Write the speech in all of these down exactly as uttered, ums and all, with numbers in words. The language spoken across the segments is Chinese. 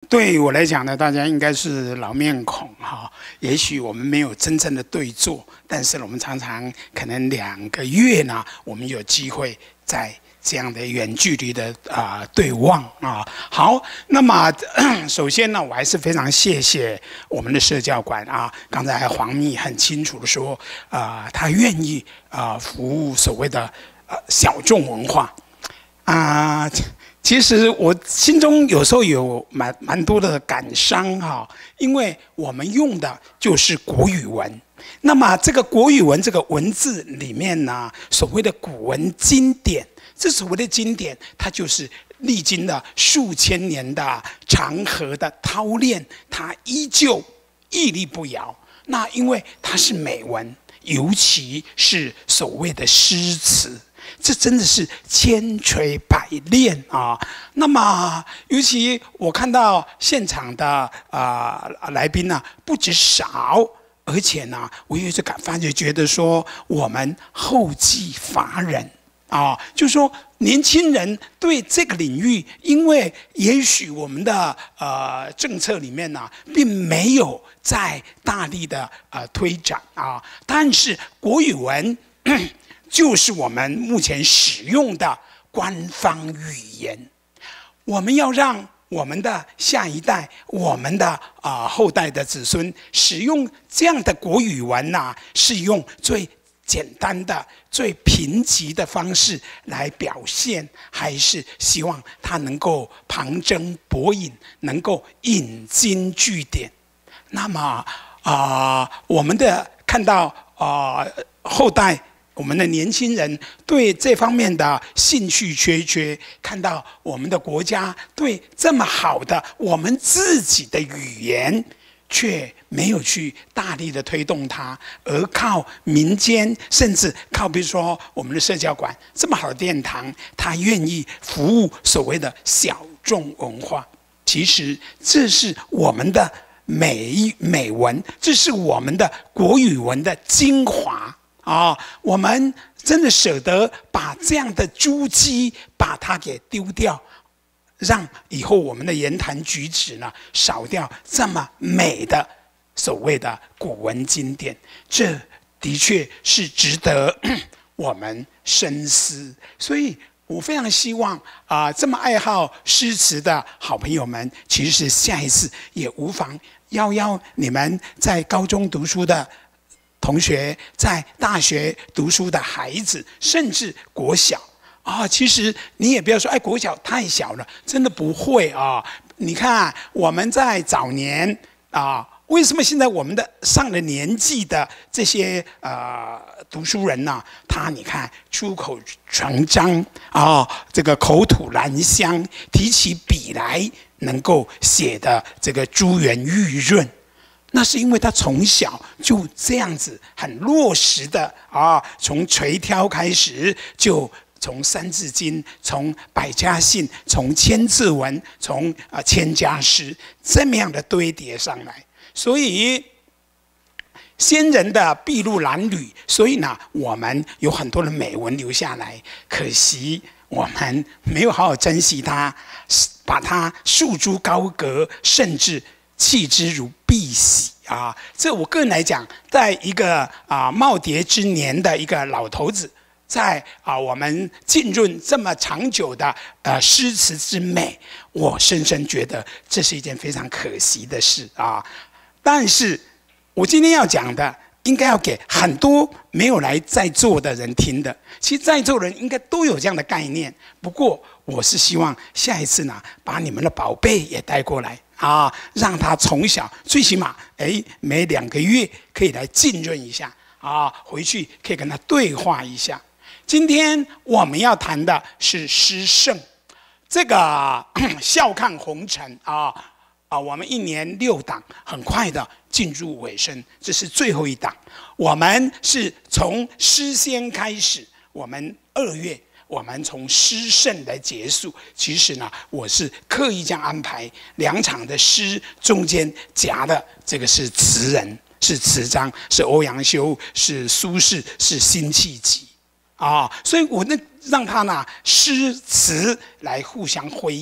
对我来讲呢，大家应该是老面孔哈。也许我们没有真正的对坐，但是我们常常可能两个月呢，我们有机会在这样的远距离的啊、呃、对望啊。好，那么首先呢，我还是非常谢谢我们的社教馆啊。刚才黄秘很清楚的说，啊、呃，他愿意啊、呃、服务所谓的呃小众文化啊。呃其实我心中有时候有蛮蛮多的感伤哈，因为我们用的就是国语文，那么这个国语文这个文字里面呢，所谓的古文经典，这所谓的经典，它就是历经了数千年的长河的操练，它依旧屹立不摇。那因为它是美文，尤其是所谓的诗词。这真的是千锤百炼啊！那么，尤其我看到现场的啊、呃、来宾呢、啊，不止少，而且呢，我有这感发觉，觉得说我们后继乏人啊，就是说年轻人对这个领域，因为也许我们的呃政策里面呢、啊，并没有在大力的呃推展啊，但是国语文。就是我们目前使用的官方语言，我们要让我们的下一代、我们的啊、呃、后代的子孙使用这样的国语文呐、啊，是用最简单的、最贫瘠的方式来表现，还是希望它能够旁征博引，能够引经据典？那么啊、呃，我们的看到啊、呃、后代。我们的年轻人对这方面的兴趣缺缺，看到我们的国家对这么好的我们自己的语言，却没有去大力的推动它，而靠民间，甚至靠比如说我们的社教馆这么好的殿堂，它愿意服务所谓的小众文化。其实这是我们的美美文，这是我们的国语文的精华。啊、哦，我们真的舍得把这样的珠玑把它给丢掉，让以后我们的言谈举止呢少掉这么美的所谓的古文经典，这的确是值得我们深思。所以我非常希望啊、呃，这么爱好诗词的好朋友们，其实下一次也无妨邀邀你们在高中读书的同学，在大学读书的孩子，甚至国小啊、哦，其实你也不要说，哎，国小太小了，真的不会啊、哦。你看我们在早年啊、呃，为什么现在我们的上了年纪的这些呃读书人呢、啊？他你看出口成章啊、哦，这个口吐兰香，提起笔来能够写的这个珠圆玉润。那是因为他从小就这样子很落实的啊，从垂髫开始，就从三字经，从百家姓，从千字文，从啊千家诗这么样的堆叠上来。所以先人的筚路蓝缕，所以呢，我们有很多的美文留下来，可惜我们没有好好珍惜它，把它束诸高阁，甚至弃之如敝屣啊！这我个人来讲，在一个啊耄耋之年的一个老头子，在啊我们浸润这么长久的呃诗词之美，我深深觉得这是一件非常可惜的事啊。但是我今天要讲的，应该要给很多没有来在座的人听的。其实在座人应该都有这样的概念，不过我是希望下一次呢，把你们的宝贝也带过来。啊，让他从小最起码，哎，每两个月可以来浸润一下啊，回去可以跟他对话一下。今天我们要谈的是诗圣，这个笑看红尘啊啊，我们一年六档，很快的进入尾声，这是最后一档。我们是从诗仙开始，我们二月。我们从诗圣来结束，其实呢，我是刻意这样安排两场的诗，中间夹的这个是词人，是词章，是欧阳修，是苏轼，是辛弃疾啊，所以我那让他呢诗词来互相辉映。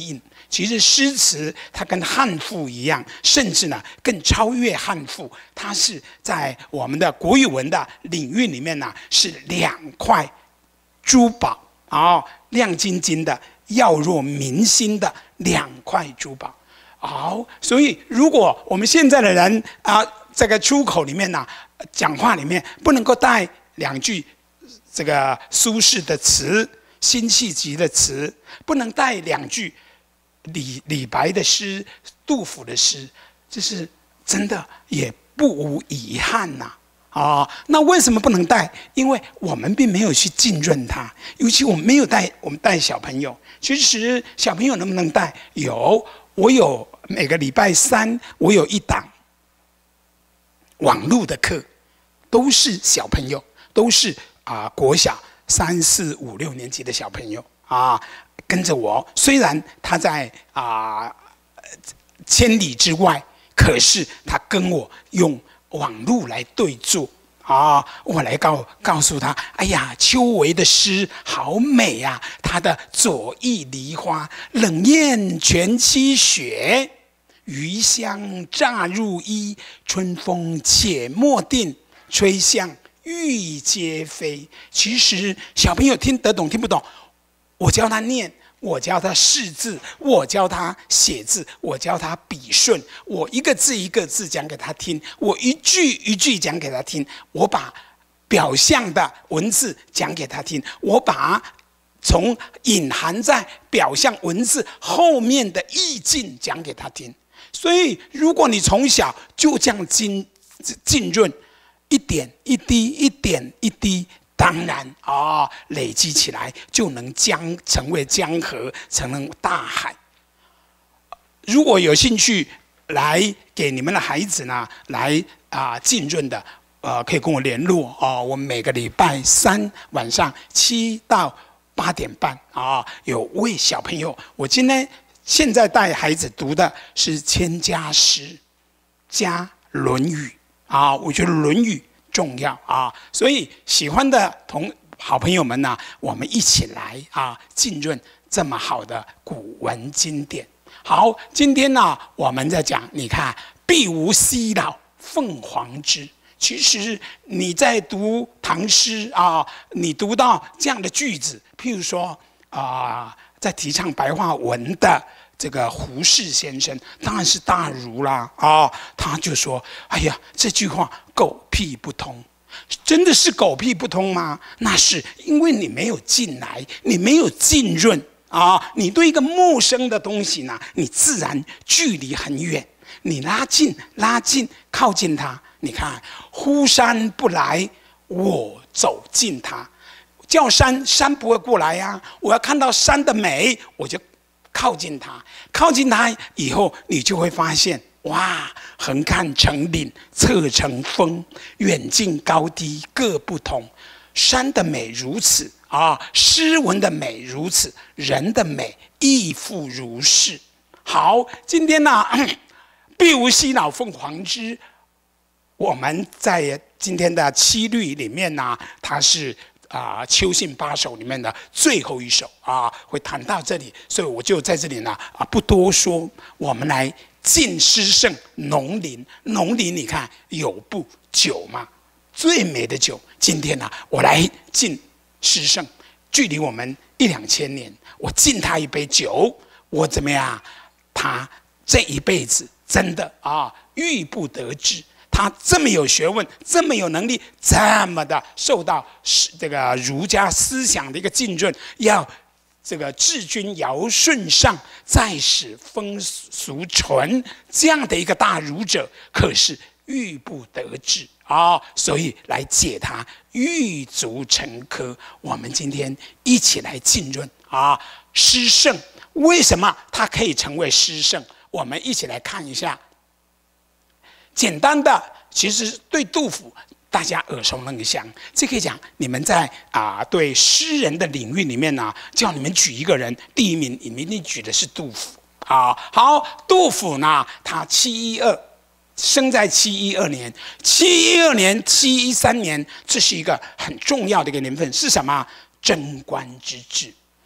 其实诗词它跟汉赋一样，甚至呢更超越汉赋。它是在我们的国语文的领域里面呢，是两块珠宝啊，亮晶晶的、耀若明星的两块珠宝。好，所以如果我们现在的人啊，这个出口里面呢、啊，讲话里面不能够带两句这个苏轼的词、辛弃疾的词，不能带两句李李白的诗、杜甫的诗，这是真的也不无遗憾呐、啊。啊，那为什么不能带？因为我们并没有去浸润它，尤其我们没有带，我们带小朋友。其实小朋友能不能带？有，我有每个礼拜三，我有一档网络的课，都是小朋友，都是啊、呃、国小三四五六年级的小朋友啊，跟着我。虽然他在啊、呃、千里之外，可是他跟我用网络来对坐啊，我来告告诉他，哎呀，秋闱的诗好美呀、啊，他的左翼梨花，冷艳全期雪。余香乍入衣，春风且莫定，吹向玉阶飞。其实小朋友听得懂听不懂，我教他念，我教他识字，我教他写字，我教他笔顺，我一个字一个字讲给他听，我一句一句讲给他听，我把表象的文字讲给他听，我把从隐含在表象文字后面的意境讲给他听。所以，如果你从小就这样浸浸润，一点一滴，一点一滴，当然啊、哦，累积起来就能江成为江河，成为大海。如果有兴趣来给你们的孩子呢，来啊、呃、浸润的，呃，可以跟我联络哦。我们每个礼拜三晚上七到八点半啊、哦，有为小朋友，我今天。现在带孩子读的是千家诗加《论语》啊，我觉得《论语》重要啊，所以喜欢的同好朋友们呢、啊，我们一起来啊，浸润这么好的古文经典。好，今天呢、啊，我们在讲，你看“必无西老凤凰之”。其实你在读唐诗啊，你读到这样的句子，譬如说啊。在提倡白话文的这个胡适先生，当然是大儒啦啊、哦！他就说：“哎呀，这句话狗屁不通，真的是狗屁不通吗？那是因为你没有进来，你没有浸润啊！你对一个陌生的东西呢，你自然距离很远。你拉近、拉近、靠近它，你看，忽山不来，我走近它。”叫山，山不会过来呀、啊。我要看到山的美，我就靠近它。靠近它以后，你就会发现，哇，横看成岭，侧成峰，远近高低各不同。山的美如此啊，诗文的美如此，人的美亦复如是。好，今天呢，必无西老凤凰之。我们在今天的七律里面呢，它是。啊，秋信八首里面的最后一首啊，会谈到这里，所以我就在这里呢啊，不多说，我们来进诗圣农林。农林，你看有部酒嘛，最美的酒。今天呢、啊，我来敬诗圣，距离我们一两千年，我敬他一杯酒，我怎么样？他这一辈子真的啊，郁不得志。他这么有学问，这么有能力，这么的受到这个儒家思想的一个浸润，要这个治君尧舜上，再使风俗淳，这样的一个大儒者，可是郁不得志啊、哦，所以来解他郁卒成科。我们今天一起来浸润啊，诗圣为什么他可以成为诗圣？我们一起来看一下。简单的，其实对杜甫大家耳熟能详。这可以讲，你们在啊、呃、对诗人的领域里面呢、啊，叫你们举一个人，第一名你们一定举的是杜甫啊。好，杜甫呢，他七一二，生在七一二年，七一二年、七一三年，这是一个很重要的一个年份，是什么？贞观之治。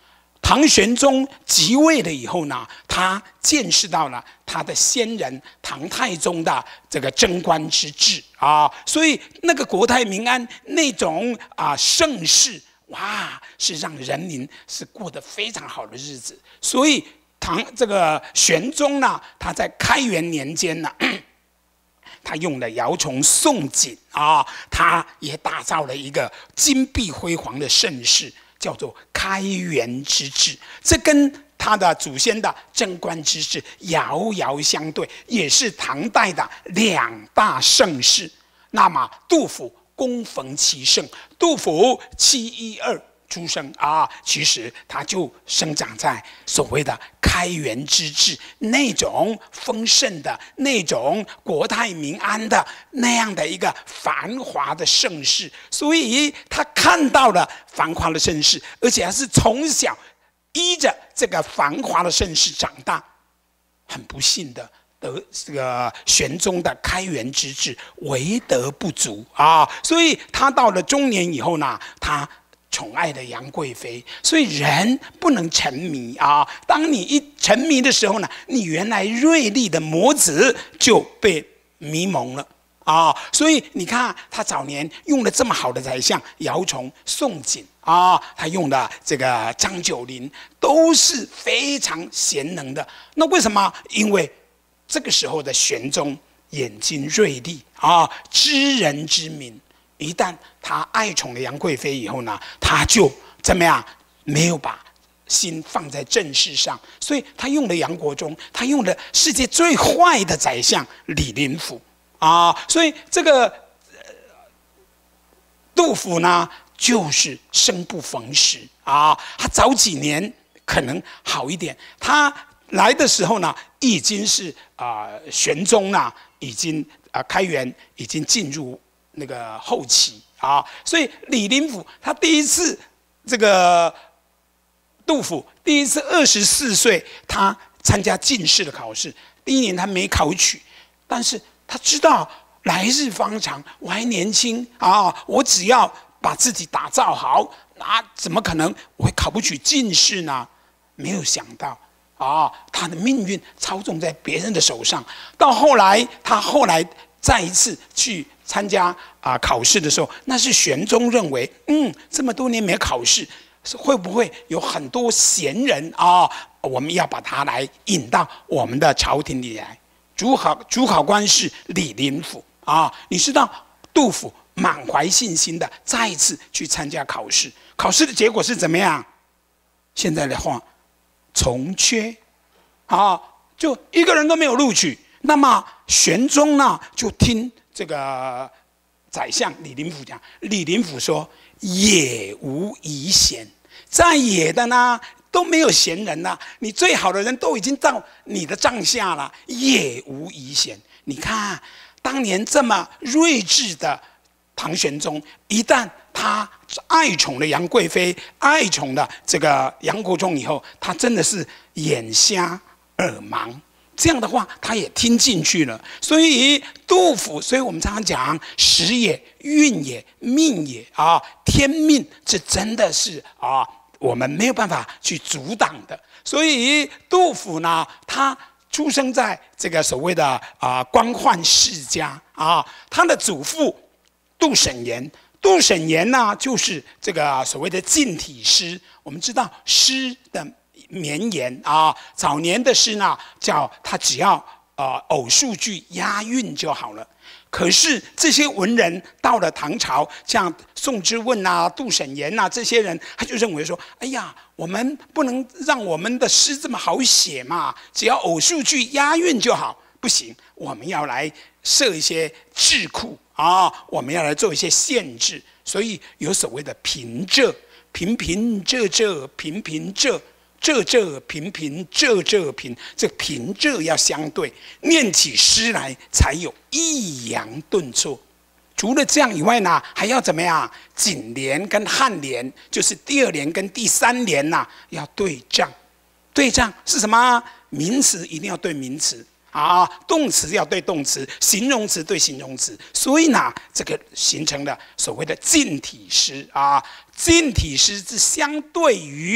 唐玄宗即位了以后呢，他见识到了他的先人唐太宗的这个贞观之治啊，所以那个国泰民安那种啊盛世，哇，是让人民是过得非常好的日子。所以唐这个玄宗呢，他在开元年间呢。他用了姚崇、宋璟啊，他也打造了一个金碧辉煌的盛世，叫做开元之治。这跟他的祖先的贞观之治遥遥相对，也是唐代的两大盛世。那么杜甫恭逢其盛，杜甫七一二。出生啊，其实他就生长在所谓的开元之治那种丰盛的、那种国泰民安的那样的一个繁华的盛世，所以他看到了繁华的盛世，而且还是从小依着这个繁华的盛世长大。很不幸的，得这个玄宗的开元之治为德不足啊，所以他到了中年以后呢，他宠爱的杨贵妃，所以人不能沉迷啊！当你一沉迷的时候呢，你原来锐利的魔子就被迷蒙了啊！所以你看，他早年用了这么好的宰相姚崇、宋璟啊，他用的这个张九龄都是非常贤能的。那为什么？因为这个时候的玄宗眼睛锐利啊，知人之明。一旦他爱宠了杨贵妃以后呢，他就怎么样？没有把心放在政事上，所以他用了杨国忠，他用了世界最坏的宰相李林甫啊，所以这个、呃、杜甫呢，就是生不逢时啊。他早几年可能好一点，他来的时候呢，已经是啊、呃、玄宗呢，已经啊、呃、开元已经进入那个后期啊，所以李林甫他第一次这个杜甫第一次二十四岁，他参加进士的考试，第一年他没考取，但是他知道来日方长，我还年轻啊，我只要把自己打造好，那怎么可能我会考不取进士呢？没有想到啊，他的命运操纵在别人的手上。到后来，他后来再一次去参加啊、呃、考试的时候，那是玄宗认为，嗯，这么多年没考试，会不会有很多贤人啊、哦？我们要把他来引到我们的朝廷里来。主考主考官是李林甫啊，你知道杜甫满怀信心的再一次去参加考试，考试的结果是怎么样？现在的话，从缺啊，就一个人都没有录取。那么玄宗呢，就听这个宰相李林甫讲，李林甫说：“野无遗贤，在野的呢都没有贤人了，你最好的人都已经到你的帐下了，野无遗贤。”你看，当年这么睿智的唐玄宗，一旦他爱宠了杨贵妃，爱宠了这个杨国忠以后，他真的是眼瞎耳盲。这样的话，他也听进去了。所以杜甫，所以我们常常讲时也、运也、命也啊，天命，这真的是啊，我们没有办法去阻挡的。所以杜甫呢，他出生在这个所谓的啊官宦世家啊，他的祖父杜审言，杜审言呢就是这个所谓的近体诗。我们知道诗的绵延啊，早年的诗呢，叫他只要呃偶数句押韵就好了。可是这些文人到了唐朝，像宋之问啊、杜审言啊这些人，他就认为说：“哎呀，我们不能让我们的诗这么好写嘛，只要偶数句押韵就好。不行，我们要来设一些制库啊，我们要来做一些限制。所以有所谓的平仄，平平仄仄，平平仄。”仄仄平平，仄仄平，这平仄要相对，念起诗来才有抑扬顿挫。除了这样以外呢，还要怎么样？颈联跟颔联，就是第二联跟第三联呐、啊，要对仗。对仗是什么？名词一定要对名词啊，动词要对动词，形容词对形容词。所以呢，这个形成了所谓的近体诗啊。近体诗是相对于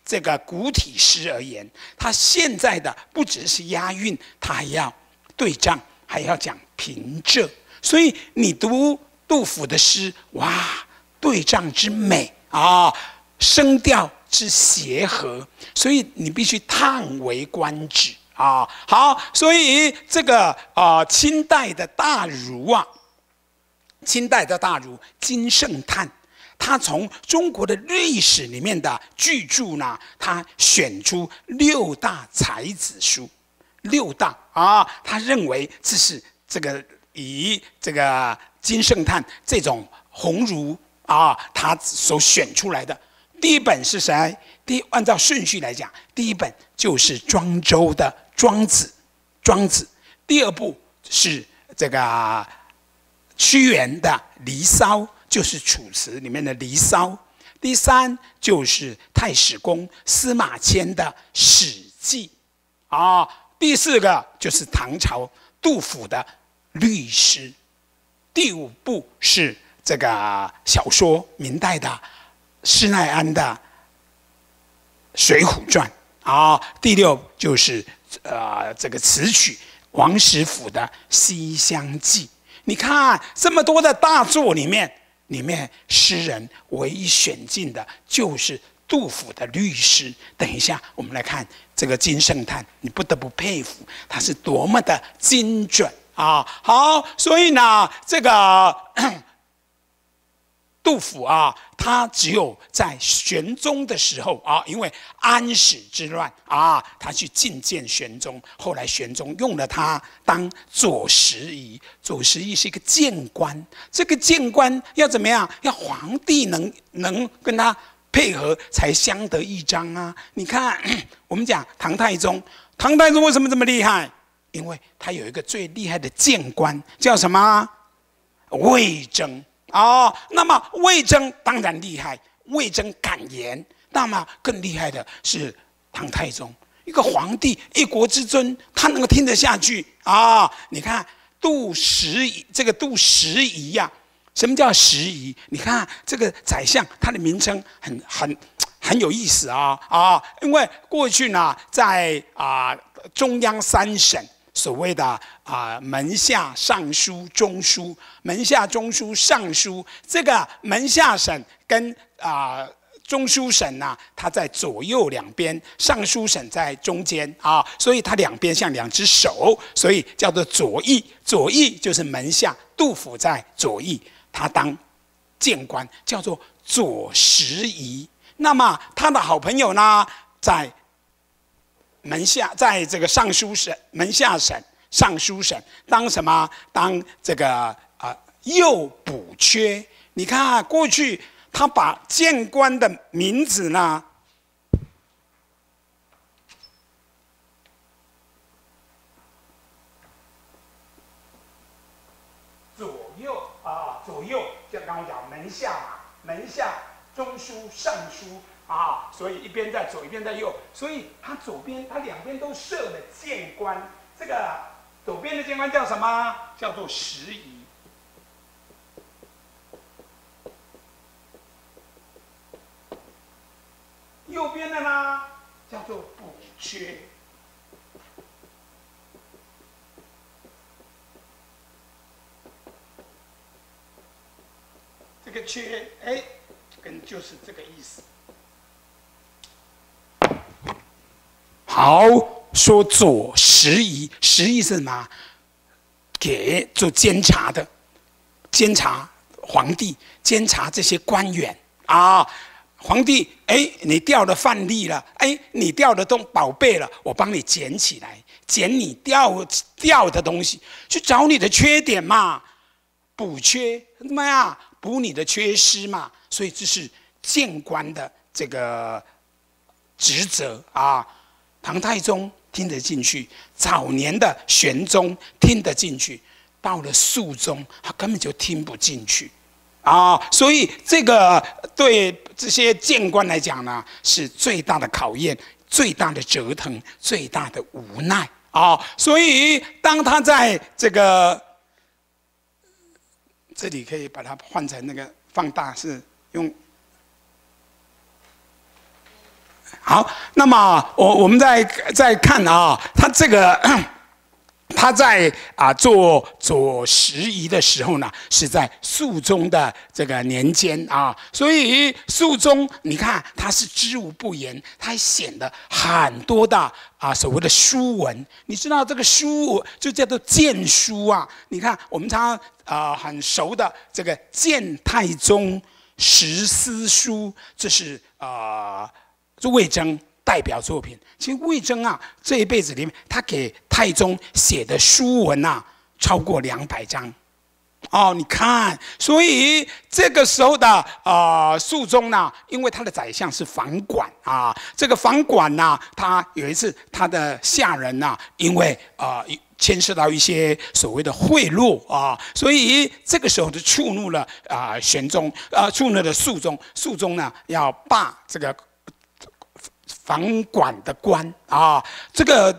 这个古体诗而言，他现在的不只是押韵，他还要对仗，还要讲平仄。所以你读杜甫的诗，哇，对仗之美啊，声调之协和，所以你必须叹为观止啊。好，所以这个啊、呃，清代的大儒啊，清代的大儒金圣叹，他从中国的历史里面的巨著呢，他选出六大才子书，六大啊，他认为这是这个以这个金圣叹这种鸿儒啊，他所选出来的。第一本是谁？第按照顺序来讲，第一本就是庄周的《庄子》，庄子。第二部是这个屈原的《离骚》，就是《楚辞》里面的《离骚》。第三就是太史公司马迁的《史记》啊。第四个就是唐朝杜甫的《律诗》。第五部是这个小说，明代的施耐庵的《水浒传》啊。第六就是呃这个词曲王实甫的《西厢记》。你看这么多的大作里面，里面诗人唯一选进的就是杜甫的律诗。等一下我们来看这个金圣叹，你不得不佩服他是多么的精准啊！好，所以呢，这个杜甫啊，他只有在玄宗的时候啊，因为安史之乱啊，他去觐见玄宗，后来玄宗用了他当左拾遗。左拾遗是一个谏官，这个谏官要怎么样？要皇帝能能跟他配合，才相得益彰啊！你看，我们讲唐太宗，唐太宗为什么这么厉害？因为他有一个最厉害的谏官，叫什么？魏征。哦，那么魏征当然厉害，魏征敢言。那么更厉害的是唐太宗，一个皇帝，一国之尊，他能够听得下去啊、哦？你看杜十遗，这个杜十遗呀，什么叫十遗？你看这个宰相，他的名称很很很有意思啊啊、哦！因为过去呢，在啊、呃、中央三省。所谓的啊、呃、门下、尚书、中书，门下、中书、尚书，这个门下省跟啊、呃、中书省呢、啊，它在左右两边，尚书省在中间啊，所以它两边像两只手，所以叫做左翼。左翼就是门下，杜甫在左翼，他当谏官，叫做左拾遗。那么他的好朋友呢，在门下，在这个尚书省门下省尚书省当什么？当这个啊、呃、右补缺。你看、啊、过去他把谏官的名字呢，左右啊左右，就刚刚讲门下嘛，门下中书尚书。啊，所以一边在左，一边在右，所以他左边，他两边都设了谏官。这个左边的谏官叫什么？叫做拾遗。右边的呢，叫做补缺。这个缺，哎，跟就是这个意思。好，说左拾遗，拾遗是什么？给做监察的，监察皇帝，监察这些官员啊。皇帝，哎，你掉了饭粒了，哎，你掉的东宝贝了，我帮你捡起来，捡你掉掉的东西，去找你的缺点嘛，补缺怎么样？补你的缺失嘛。所以这是谏官的这个职责啊。唐太宗听得进去，早年的玄宗听得进去，到了肃宗，他根本就听不进去啊！所以这个对这些谏官来讲呢，是最大的考验、最大的折腾、最大的无奈啊！所以当他在这个这里可以把它换成那个放大，是用好，那么我我们再再看啊，他这个。他在啊做左拾遗的时候呢，是在肃宗的这个年间啊，所以肃宗你看他是知无不言，他还显得很多的啊所谓的书文。你知道这个书就叫做谏书啊。你看我们常常啊、呃、很熟的这个谏太宗十思书，这是啊这魏征代表作品。其实魏征啊，这一辈子里面，他给太宗写的书文啊，超过两百章。哦，你看，所以这个时候的呃肃宗呢，因为他的宰相是房管啊，这个房管呢，他有一次他的下人呢，因为啊、呃、牵涉到一些所谓的贿赂啊，所以这个时候就触怒了啊、呃、玄宗，啊、呃、触怒了肃宗，肃宗呢要罢这个房管的官啊，这个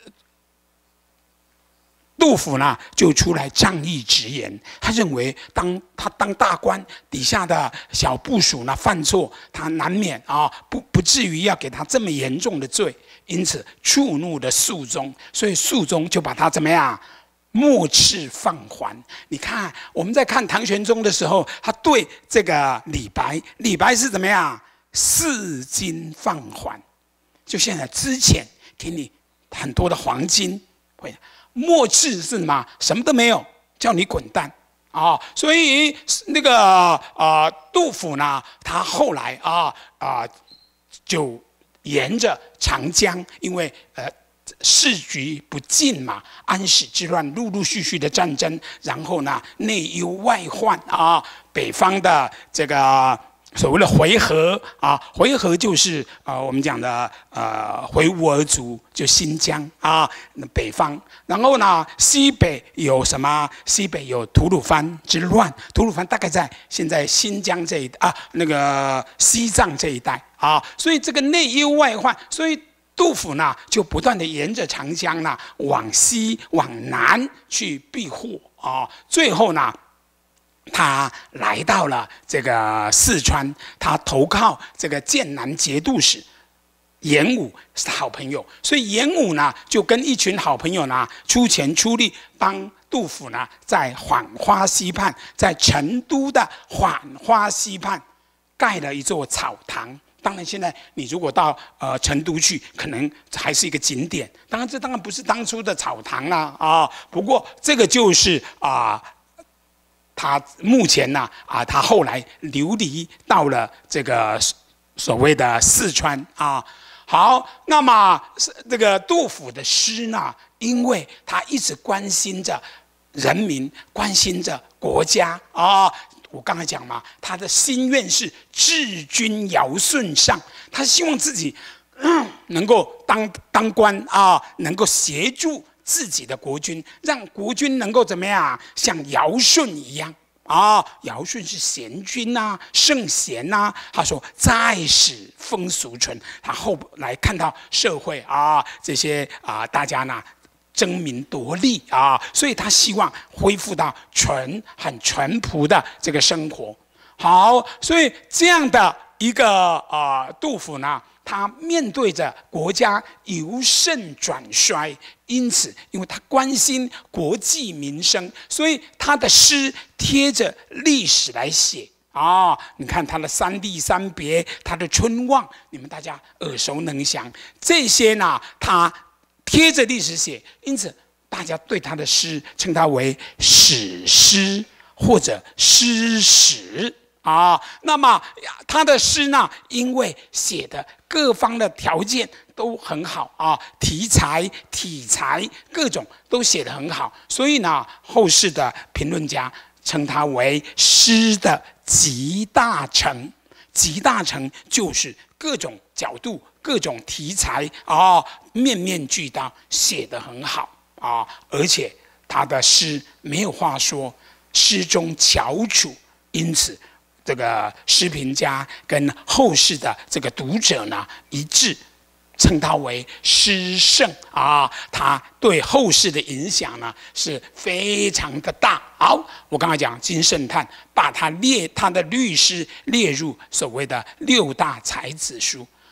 杜甫呢就出来仗义直言，他认为当他当大官，底下的小部属呢犯错，他难免啊不不至于要给他这么严重的罪，因此触怒的肃宗，所以肃宗就把他怎么样？末次放还。你看我们在看唐玄宗的时候，他对这个李白，李白是怎么样？四金放还。就现在之前给你很多的黄金，末次是什么？什么都没有，叫你滚蛋啊、哦！所以那个啊、呃，杜甫呢，他后来啊啊、呃、就沿着长江，因为呃时局不进嘛，安史之乱，陆陆续续的战争，然后呢内忧外患啊，北方的这个。所谓的回纥啊，回纥就是呃我们讲的呃回吴而卒，就新疆啊北方。然后呢，西北有什么？西北有吐鲁番之乱，吐鲁番大概在现在新疆这一啊那个西藏这一带啊，所以这个内忧外患，所以杜甫呢就不断的沿着长江呢往西往南去避祸啊，最后呢。他来到了这个四川，他投靠这个剑南节度使严武是好朋友，所以严武呢就跟一群好朋友呢出钱出力帮杜甫呢在浣花溪畔，在成都的浣花溪畔盖了一座草堂。当然，现在你如果到呃成都去，可能还是一个景点。当然，这当然不是当初的草堂啦啊，不过这个就是啊。呃他目前呢，啊，他后来流离到了这个所谓的四川啊。好，那么这个杜甫的诗呢，因为他一直关心着人民，关心着国家啊。我刚才讲嘛，他的心愿是治军尧舜上，他希望自己、嗯、能够当当官啊，能够协助。自己的国君，让国君能够怎么样，像尧舜一样啊？尧舜是贤君呐、啊，圣贤呐、啊。他说：“再使风俗淳。”他后来看到社会啊，这些啊，大家呢争名夺利啊，所以他希望恢复到淳很淳朴的这个生活。好，所以这样的一个啊、呃，杜甫呢。他面对着国家由盛转衰，因此，因为他关心国计民生，所以他的诗贴着历史来写啊、哦。你看他的三吏三别，他的春望，你们大家耳熟能详。这些呢，他贴着历史写，因此大家对他的诗称他为史诗或者诗史。啊，那么他的诗呢，因为写的各方的条件都很好啊，题材、体裁各种都写得很好，所以呢，后世的评论家称他为诗的集大成。集大成就是各种角度、各种题材啊，面面俱到，写得很好啊，而且他的诗没有话说，诗中翘楚，因此。这个诗评家跟后世的这个读者呢一致，称他为诗圣啊，他对后世的影响呢是非常的大。好，我刚才讲金圣叹把他列他的律诗列入所谓的六大才子书，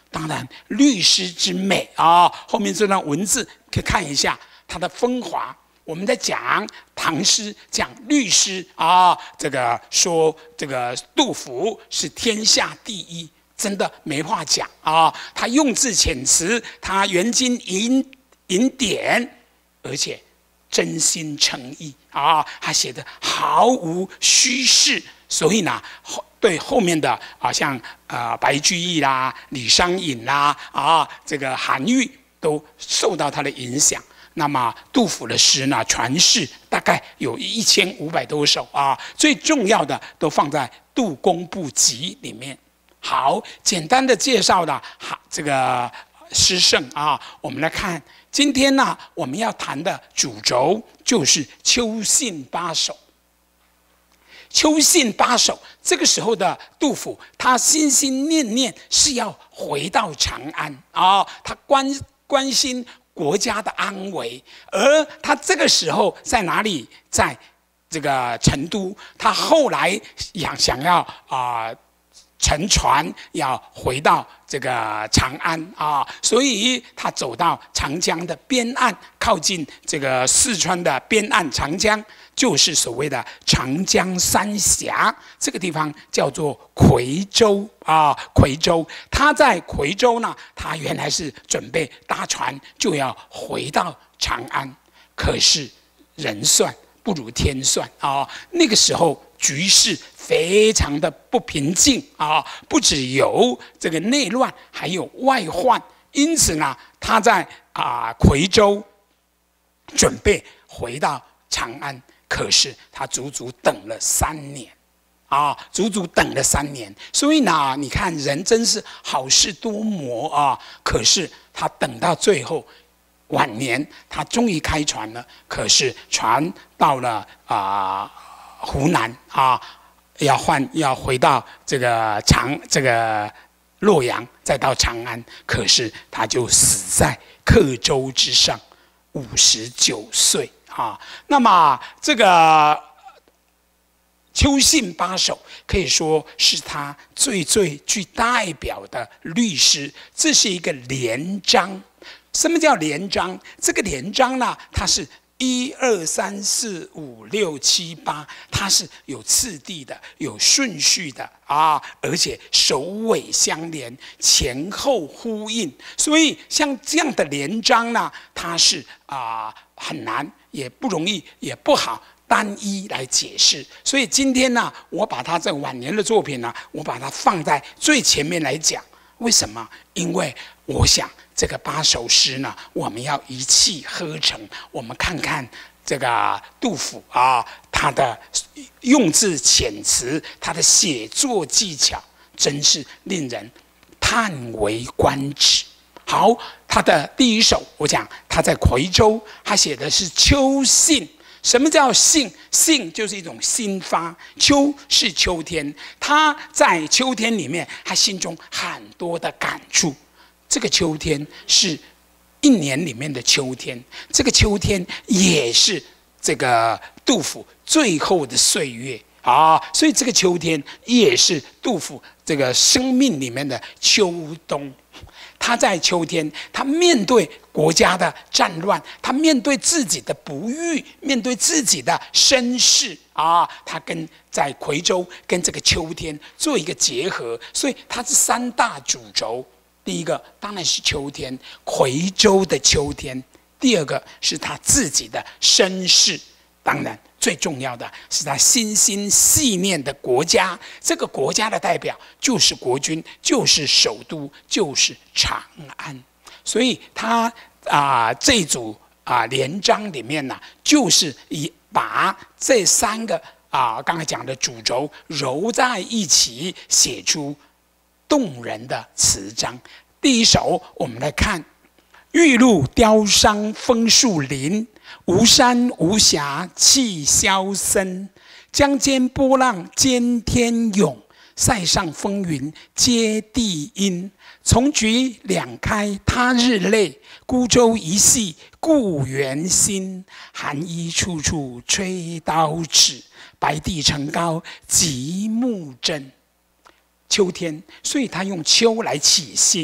当然，律诗之美啊，后面这段文字可以看一下它的风华。我们在讲唐诗，讲律诗啊，这个说这个杜甫是天下第一，真的没话讲啊。他用字遣词，他原经引引典，而且真心诚意啊，他写的毫无虚饰，所以呢，对后面的啊，像啊、呃、白居易啦、李商隐啦啊，这个韩愈都受到他的影响。那么杜甫的诗呢，传世大概有一千五百多首啊，最重要的都放在《杜工部集》里面。好，简单的介绍了好这个诗圣啊，我们来看今天呢，我们要谈的主轴就是秋信八首。秋信八首，这个时候的杜甫，他心心念念是要回到长安啊，他关关心国家的安危，而他这个时候在哪里？在这个成都。他后来想想要啊、呃、乘船要回到这个长安啊，所以他走到长江的边岸，靠近这个四川的边岸，长江就是所谓的长江三峡，这个地方叫做夔州啊，夔州。他在夔州呢，他原来是准备搭船就要回到长安，可是人算不如天算啊！那个时候局势非常的不平静啊，不只有这个内乱，还有外患。因此呢，他在啊夔州准备回到长安。可是他足足等了三年，啊，足足等了三年。所以呢，你看人真是好事多磨啊。可是他等到最后晚年，他终于开船了。可是船到了啊、呃、湖南啊，要换要回到这个长这个洛阳，再到长安。可是他就死在客舟之上，五十九岁。啊，那么这个秋信八首可以说是他最最具代表的律诗，这是一个连章。什么叫连章？这个连章呢，它是一二三四五六七八，它是有次第的，有顺序的啊，而且首尾相连，前后呼应。所以像这样的连章呢，它是啊、呃、很难。也不容易，也不好单一来解释。所以今天呢，我把他这晚年的作品呢，我把它放在最前面来讲。为什么？因为我想这个八首诗呢，我们要一气呵成。我们看看这个杜甫啊，他的用字遣词，他的写作技巧，真是令人叹为观止。好，他的第一首，我讲他在夔州，他写的是秋信。什么叫信？信就是一种新发，秋是秋天，他在秋天里面，他心中很多的感触。这个秋天是一年里面的秋天，这个秋天也是这个杜甫最后的岁月啊，所以这个秋天也是杜甫这个生命里面的秋冬。他在秋天，他面对国家的战乱，他面对自己的不遇，面对自己的身世啊，他跟在夔州跟这个秋天做一个结合，所以他是三大主轴。第一个当然是秋天，夔州的秋天；第二个是他自己的身世，当然最重要的是他心心系念的国家，这个国家的代表就是国君，就是首都，就是长安。所以他啊、呃、这一组啊、呃、连章里面呢，就是以把这三个啊、呃、刚才讲的主轴揉在一起，写出动人的词章。第一首我们来看：玉露凋伤枫树林，无山无峡气萧森。江间波浪兼天涌，塞上风云接地阴。丛菊两开他日泪，孤舟一夕故园心。寒衣处处吹刀尺，白帝城高极目真。秋天，所以他用秋来起兴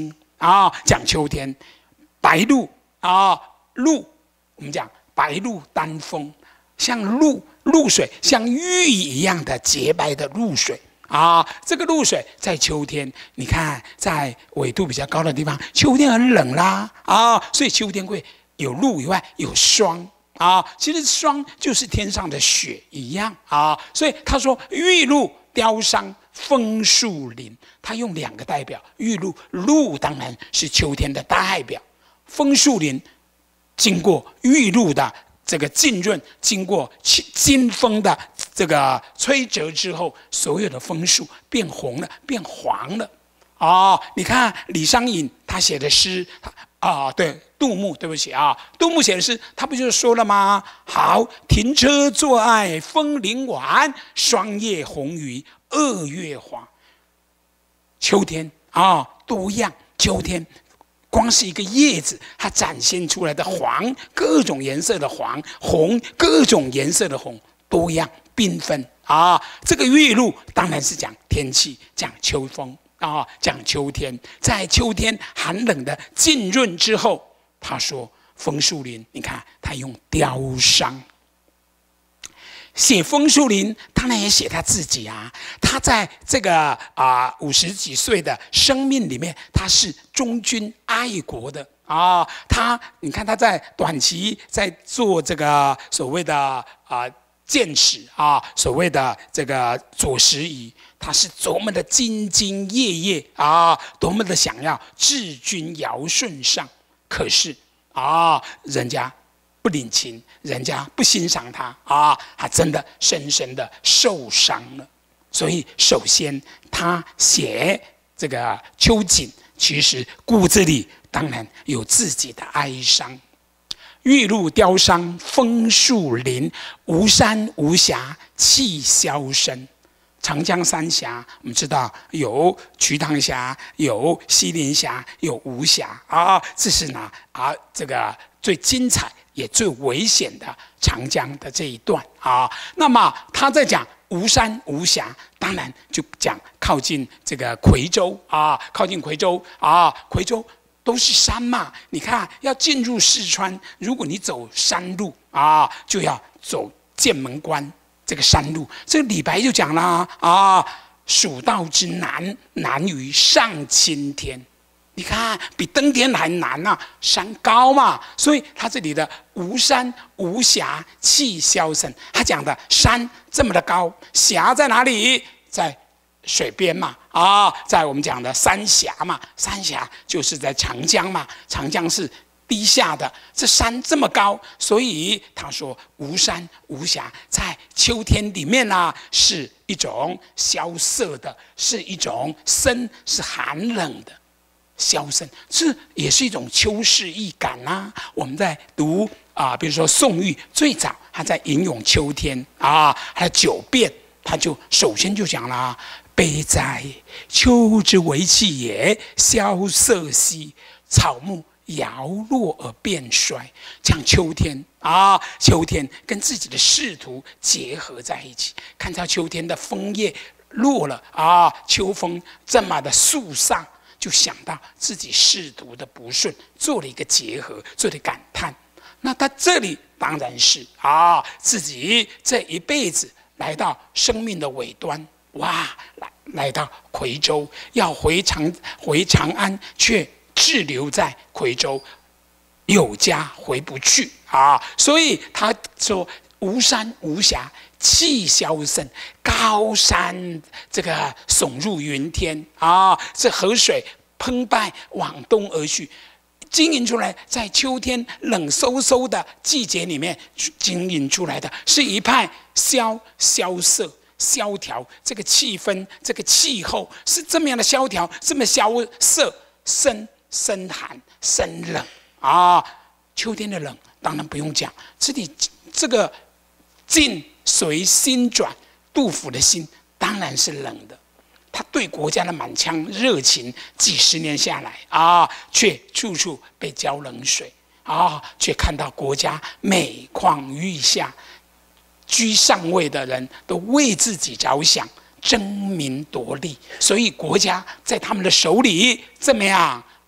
啊，讲秋天。白露啊，露，我们讲白露丹枫，像露露水，像玉一样的洁白的露水啊。这个露水在秋天，你看在纬度比较高的地方，秋天很冷啦啊，所以秋天会有露以外有霜啊。其实霜就是天上的雪一样啊。所以他说玉露凋伤枫树林，他用两个代表，玉露露当然是秋天的代表。枫树林经过玉露的这个浸润，经过金风的这个吹折之后，所有的枫树变红了，变黄了。哦，你看李商隐他写的诗啊，对，杜牧，对不起啊，杜牧写的诗，他不就是说了吗？好，停车坐爱枫林晚，霜叶红于二月花。秋天啊，多样，秋天。光是一个叶子，它展现出来的黄，各种颜色的黄、红，各种颜色的红，多样缤纷啊！这个玉露当然是讲天气，讲秋风啊，讲秋天。在秋天寒冷的浸润之后，他说枫树林，你看他用凋伤。写枫树林，当然也写他自己啊。他在这个啊五十几岁的生命里面，他是忠君爱国的啊。他，你看他在短期在做这个所谓的啊箭矢啊，所谓的这个左拾遗，他是多么的兢兢业业啊，多么的想要治军尧舜上。可是啊，人家不领情，人家不欣赏他啊，他真的深深的受伤了。所以，首先他写这个秋瑾，其实骨子里当然有自己的哀伤。玉露凋伤枫树林，无山无峡气萧声。长江三峡，我们知道有瞿塘峡，有西陵峡，有巫峡啊，这是呢啊这个最精彩也最危险的长江的这一段啊。那么他在讲无山无峡，当然就讲靠近这个夔州啊，靠近夔州啊，夔州都是山嘛。你看要进入四川，如果你走山路啊，就要走剑门关这个山路。这个李白就讲了啊，蜀道之难，难于上青天。你看，比登天还难啊！山高嘛，所以他这里的无山无峡气萧声，他讲的山这么的高，峡在哪里？在水边嘛，啊，在我们讲的三峡嘛，三峡就是在长江嘛，长江是低下的，这山这么高，所以他说无山无峡，在秋天里面啊，是一种萧瑟的，是一种深，是寒冷的。萧声，这也是一种秋世意感啊。我们在读啊，比如说宋玉最早他在吟咏秋天啊，他的九变，他就首先就讲了：悲哉，秋之为气也，萧瑟兮，草木摇落而变衰。讲秋天啊，秋天跟自己的仕途结合在一起，看到秋天的枫叶落了啊，秋风这么的肃丧。就想到自己仕途的不顺，做了一个结合，做了感叹。那他这里当然是啊，自己这一辈子来到生命的尾端，哇，来来到夔州，要回长回长安，却滞留在夔州，有家回不去啊。所以他说无山无峡气萧声，高山这个耸入云天啊，这河水澎湃往东而去，经营出来，在秋天冷飕飕的季节里面经营出来的是一派萧萧瑟萧条，这个气氛，这个气候是这么样的萧条，这么萧瑟，深深寒深冷啊。秋天的冷当然不用讲，这里这个境随心转，杜甫的心当然是冷的。他对国家的满腔热情，几十年下来啊，却处处被浇冷水啊，却看到国家每况愈下，居上位的人都为自己着想，争名夺利，所以国家在他们的手里怎么样？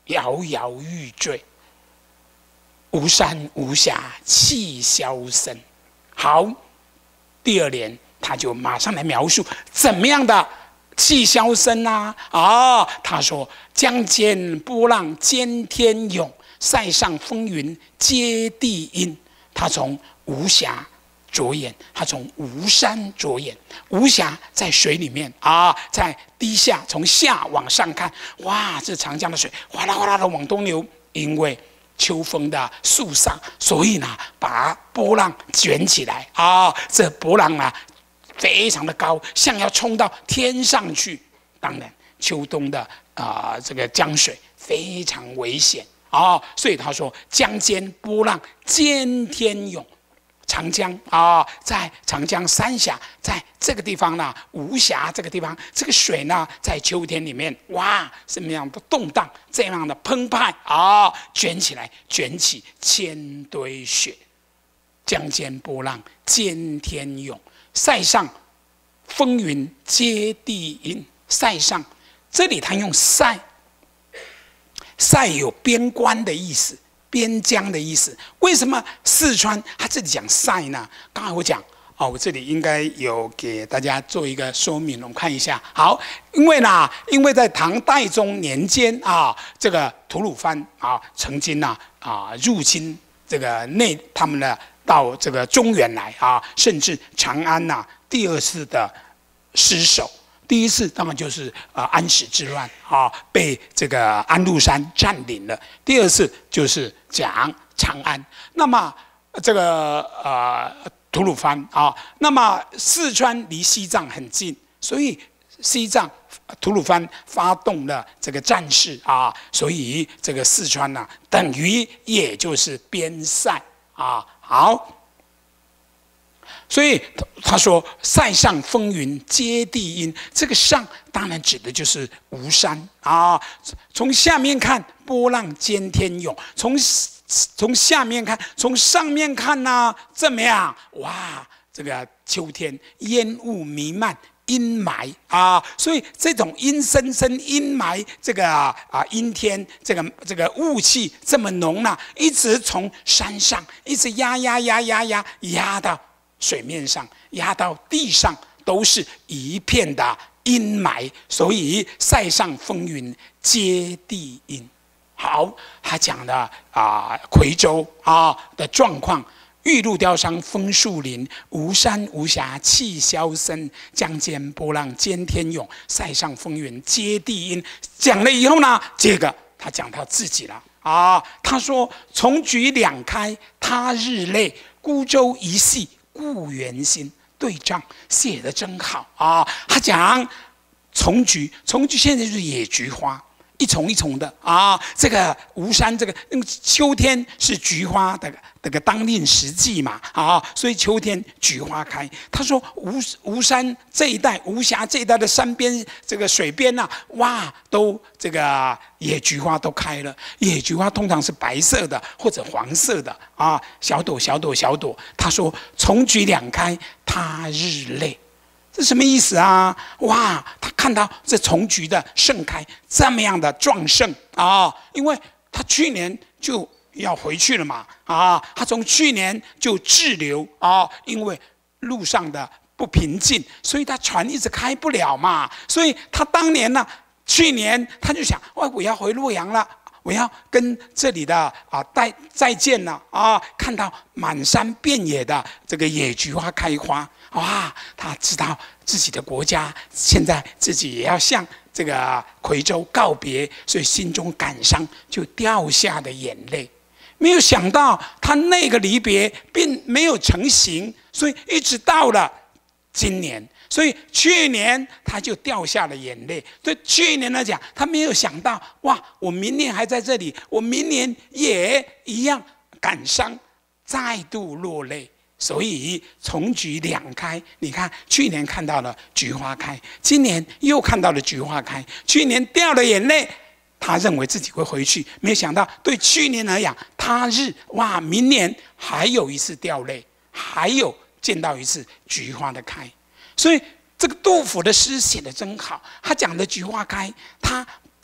摇摇欲坠，无山无峡气萧森。好，第二联他就马上来描述怎么样的气萧森啊！啊、哦，他说：“江间波浪兼天涌，塞上风云接地阴。”他从无暇着眼，他从无山着眼。无暇在水里面啊，在低下，从下往上看，哇，这长江的水哗啦哗啦的往东流，因为秋风的肃杀，所以呢，把波浪卷起来啊，这波浪啊，非常的高，像要冲到天上去。当然，秋冬的啊、呃，这个江水非常危险啊、哦，所以他说江间波浪兼天涌。长江啊、哦，在长江三峡，在这个地方呢，无暇这个地方，这个水呢，在秋天里面，哇，什么样的动荡，这样的澎湃啊、哦，卷起来，卷起千堆雪。江间波浪兼天涌，塞上风云接地阴。塞上，这里他用塞，塞有边关的意思。边疆的意思，为什么四川他这里讲塞呢？刚才我讲哦，我这里应该有给大家做一个说明，我们看一下。好，因为呢，因为在唐代宗年间啊，这个吐鲁番啊，曾经呢啊入侵这个内他们的到这个中原来啊，甚至长安呐、啊、第二次的失守。第一次当然就是啊、呃、安史之乱啊，被这个安禄山占领了。第二次就是讲长安。那么这个呃吐鲁番啊，那么四川离西藏很近，所以西藏吐鲁番发动了这个战事啊，所以这个四川呢、啊，等于也就是边塞啊。好。所以他说：“塞上风云接地阴。”这个上当然指的就是吴山啊。从下面看，波浪兼天涌；从从下面看，从上面看呢、啊，怎么样？哇，这个秋天烟雾弥漫。阴霾啊，所以这种阴森森、阴霾，这个啊阴天，这个这个雾气这么浓呢、啊，一直从山上一直压压压压压压到水面上，压到地上，都是一片的阴霾，所以塞上风云接地阴。好，他讲的啊夔州啊的状况。玉露凋伤枫树林，无山无峡气萧森。江间波浪兼天涌，塞上风云接地阴。讲了以后呢，这个他讲到自己了啊。他说：“重举两开他日泪，孤舟一夕故园心。”对仗写得真好啊。他讲重菊，重菊现在就是野菊花。一丛一丛的啊，这个吴山这个秋天是菊花的这个当令时季嘛啊，所以秋天菊花开。他说吴吴山这一带，吴峡这一带的山边这个水边呐、啊，哇，都这个野菊花都开了。野菊花通常是白色的或者黄色的啊，小朵小朵小朵。他说重菊两开他日泪。这什么意思啊？哇，他看到这重菊的盛开这么样的壮盛啊，因为他去年就要回去了嘛啊，他从去年就滞留啊，因为路上的不平静，所以他船一直开不了嘛，所以他当年呢，去年他就想，哇，我要回洛阳了。我要跟这里的啊再再见了啊！看到满山遍野的这个野菊花开花，哇！他知道自己的国家现在自己也要向这个夔州告别，所以心中感伤，就掉下了眼泪。没有想到他那个离别并没有成型，所以一直到了今年。所以去年他就掉下了眼泪。对去年来讲，他没有想到，哇，我明年还在这里，我明年也一样感伤，再度落泪。所以重菊两开，你看，去年看到了菊花开，今年又看到了菊花开。去年掉了眼泪，他认为自己会回去，没有想到对去年来讲，他日哇，明年还有一次掉泪，还有见到一次菊花的开。所以这个杜甫的诗写得真好，他讲的菊花开，他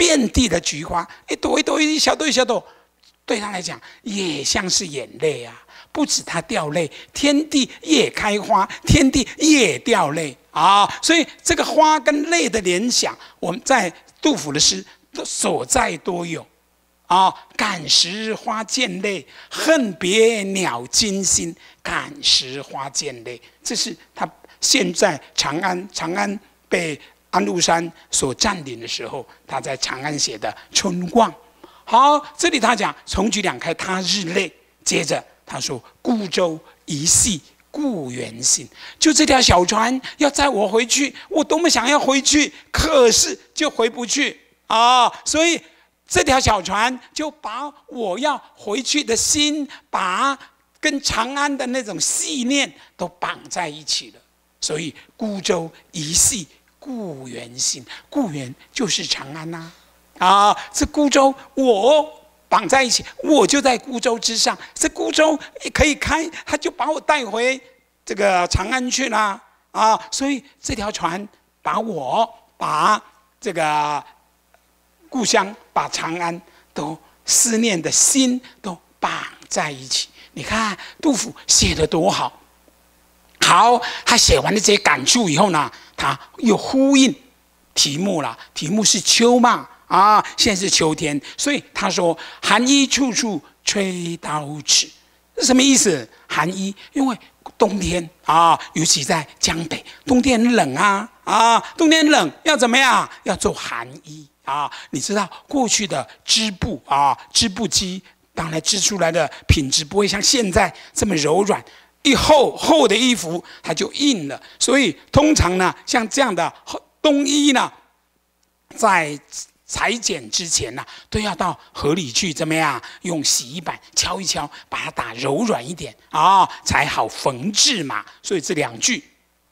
遍地的菊花，一朵一朵一小朵一小朵，对他来讲也像是眼泪啊。不止他掉泪，天地也开花，天地也掉泪啊！所以这个花跟泪的联想，我们在杜甫的诗都所在多有啊。感时花溅泪，恨别鸟惊心。感时花溅泪，这是他现在长安，长安被安禄山所占领的时候，他在长安写的《春望》。好，这里他讲重举两开他日泪，接着他说：“孤舟一夕故园心。”就这条小船要载我回去，我多么想要回去，可是就回不去啊！所以这条小船就把我要回去的心，把跟长安的那种系念都绑在一起了。所以孤舟一夕故园心，故园就是长安呐、啊！啊，这孤舟我。绑在一起，我就在孤舟之上。这孤舟可以开，他就把我带回这个长安去了啊！所以这条船把我、把这个故乡、把长安都思念的心都绑在一起。你看杜甫写得多好！好，他写完了这些感触以后呢，他又呼应题目了。题目是秋嘛。啊，现在是秋天，所以他说“寒衣处处吹刀尺”，是什么意思？寒衣，因为冬天啊，尤其在江北，冬天很冷啊啊，冬天冷要怎么样？要做寒衣啊。你知道过去的织布啊，织布机当然织出来的品质不会像现在这么柔软，一厚厚的衣服它就硬了，所以通常呢，像这样的冬衣呢，在裁剪之前呢、啊，都要到河里去，怎么样？用洗衣板敲一敲，把它打柔软一点啊、哦，才好缝制嘛。所以这两句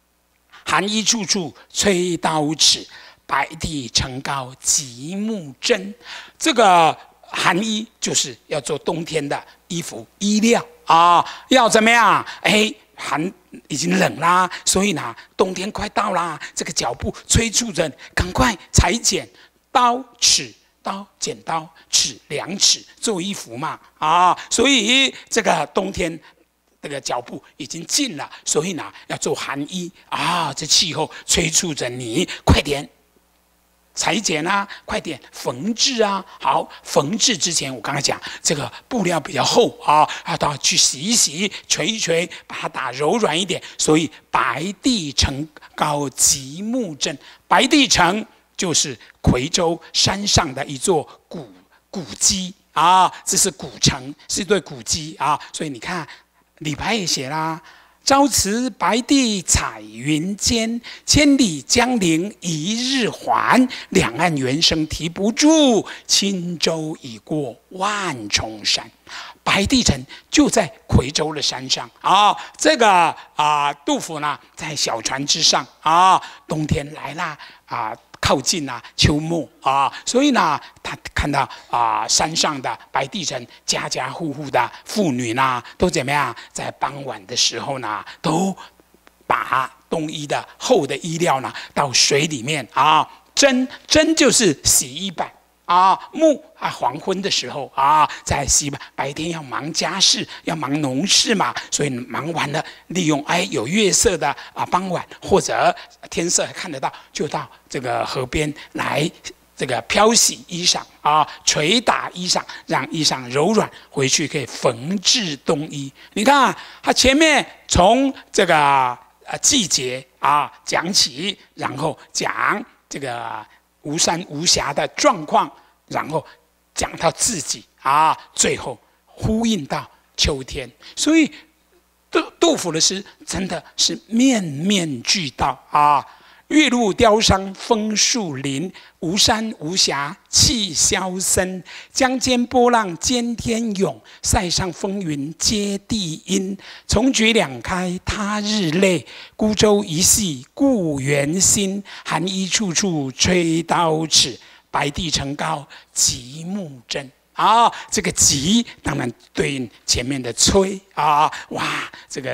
“寒衣处处吹刀尺，白帝城高极目真”，这个寒衣就是要做冬天的衣服衣料啊、哦，要怎么样？哎，寒已经冷啦，所以呢，冬天快到啦，这个脚步催促着，赶快裁剪。刀尺，刀剪刀，尺量尺，做衣服嘛啊，所以这个冬天这个脚步已经近了，所以呢要做寒衣啊。这气候催促着你，快点裁剪啊，快点缝制啊。好，缝制之前我刚才讲这个布料比较厚啊，要到去洗一洗，捶一捶，把它打柔软一点。所以白帝城高极目真，白帝城。就是夔州山上的一座古古迹啊，这是古城，是一对古迹啊。所以你看，李白也写啦：“朝辞白帝彩云间，千里江陵一日还。两岸猿声啼不住，轻舟已过万重山。”白帝城就在夔州的山上啊。这个啊，杜甫呢，在小船之上啊，冬天来啦啊。靠近啊，秋末啊，所以呢，他看到啊，山上的白帝城，家家户户的妇女呢，都怎么样？在傍晚的时候呢，都把冬衣的厚的衣料呢，到水里面啊蒸，蒸就是洗衣板啊，暮啊黄昏的时候啊，在洗板。白天要忙家事，要忙农事嘛，所以忙完了，利用哎有月色的啊傍晚或者天色还看得到，就到这个河边来这个漂洗衣裳啊，捶打衣裳，让衣裳柔软，回去可以缝制冬衣。你看，它前面从这个呃季节啊讲起，然后讲这个无山无峡的状况，然后讲到自己啊，最后呼应到秋天。所以杜杜甫的诗真的是面面俱到啊。月入雕觞枫树林，无山无峡气萧森。江间波浪兼天涌，塞上风云接地阴。重举两开他日泪，孤舟一夕故园心。寒衣处处吹刀尺，白帝城高极目真。啊，这个极当然对应前面的吹啊，哇，这个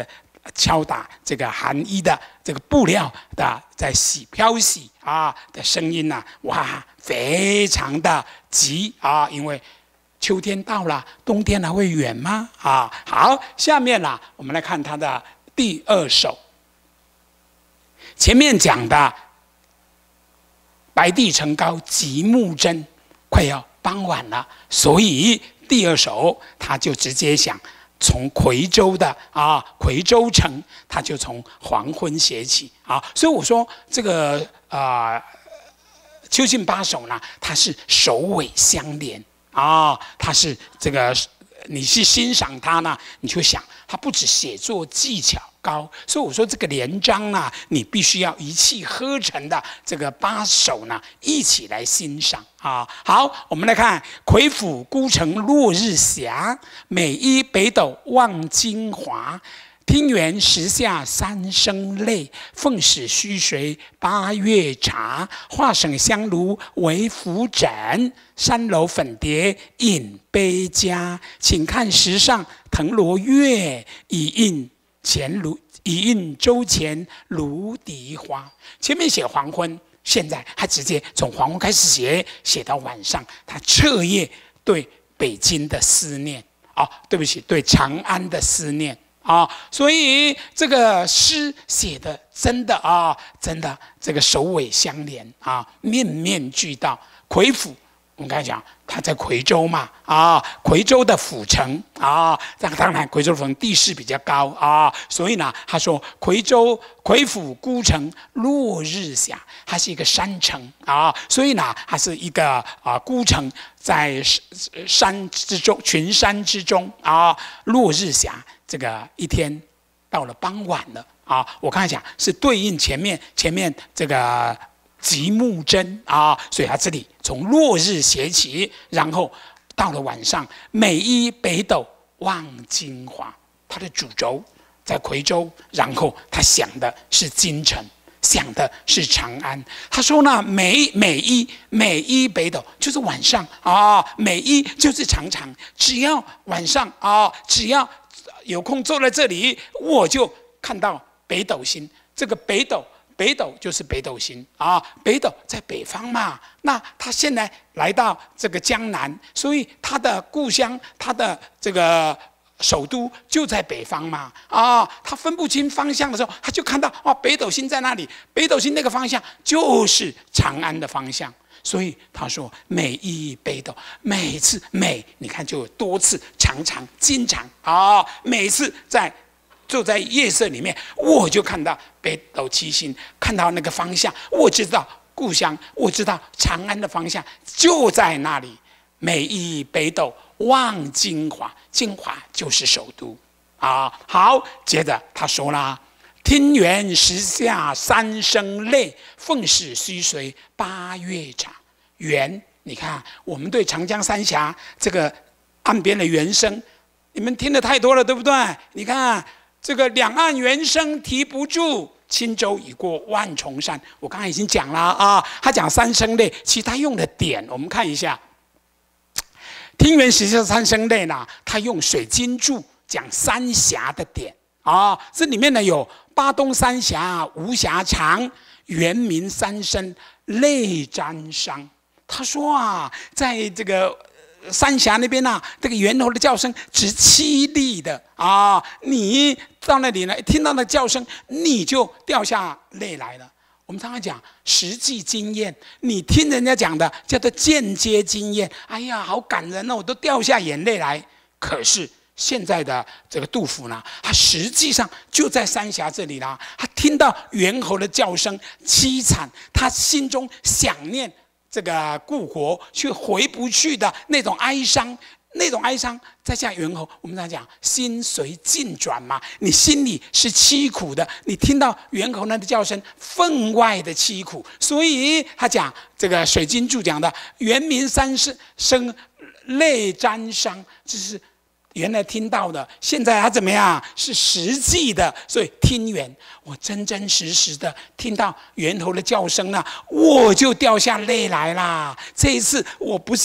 敲打这个寒衣的这个布料的在洗漂洗啊的声音呐、啊，哇，非常的急啊！因为秋天到了，冬天还会远吗？啊，好，下面啦、啊，我们来看它的第二首。前面讲的白帝城高极目真，快要傍晚了，所以第二首他就直接想从夔州的啊夔州城，他就从黄昏写起啊。所以我说这个啊、呃、秋兴八首呢，它是首尾相连啊，它是这个你去欣赏它呢，你就想它不止写作技巧高，所以我说这个连章呢，你必须要一气呵成的这个八首呢一起来欣赏啊。好，我们来看夔府孤城落日霞，每依北斗望京华。听园时下三生泪，奉使须随八月茶。画省香炉为扶枕，三楼粉蝶饮杯佳。请看石上藤萝月，以映前炉以映周前芦荻花。前面写黄昏，现在他直接从黄昏开始写，写到晚上，他彻夜对北京的思念啊、哦，对不起，对长安的思念。啊、哦，所以这个诗写的真的啊、哦，真的这个首尾相连啊，面面俱到。夔府，我们刚才讲，他在夔州嘛，啊，夔州的府城啊，这当然夔州府城地势比较高啊，所以呢，他说夔州夔府孤城落日霞，它是一个山城啊，所以呢，它是一个啊孤城在山之中，群山之中啊，落日霞。这个一天到了傍晚了啊！我刚才讲是对应前面前面这个极目真啊，所以他这里从落日写起，然后到了晚上，每依北斗望京华。他的主轴在夔州，然后他想的是京城，想的是长安。他说呢，每每依每依北斗就是晚上啊，每依就是常常，只要晚上啊，只要有空坐在这里，我就看到北斗星。这个北斗，北斗就是北斗星啊，北斗在北方嘛。那他现在来到这个江南，所以他的故乡，他的这个首都就在北方嘛。啊，他分不清方向的时候，他就看到哦，北斗星在那里，北斗星那个方向就是长安的方向。所以他说每依北斗，每次每你看就有多次，常常经常啊、哦，每次在就在夜色里面，我就看到北斗七星，看到那个方向，我知道故乡，我知道长安的方向就在那里。每依北斗望京华，京华就是首都啊。好，接着他说啦。听园时下三生泪，奉使须随八月茶。园，你看我们对长江三峡这个岸边的原声，你们听得太多了，对不对？你看这个两岸猿声啼不住，轻舟已过万重山。我刚才已经讲了啊，他讲三生泪，其实他用的点，我们看一下。听园时下三生泪呢，他用水晶柱讲三峡的点啊，这里面呢有巴东三峡无暇长，原名三生泪沾裳。他说啊，在这个三峡那边呐、啊，这个猿猴的叫声直凄厉的啊，你到那里呢，听到那叫声，你就掉下泪来了。我们常常讲实际经验，你听人家讲的叫做间接经验。哎呀，好感人哦，我都掉下眼泪来。可是现在的这个杜甫呢，他实际上就在三峡这里啦。他听到猿猴的叫声凄惨，他心中想念这个故国，却回不去的那种哀伤。那种哀伤，再像猿猴，我们常讲心随境转嘛，你心里是凄苦的，你听到猿猴那的叫声，分外的凄苦。所以他讲这个水晶柱讲的原名三生泪沾裳，这是原来听到的，现在他怎么样？是实际的，所以听猿，我真真实实的听到猿猴的叫声了，我就掉下泪来啦。这一次我不是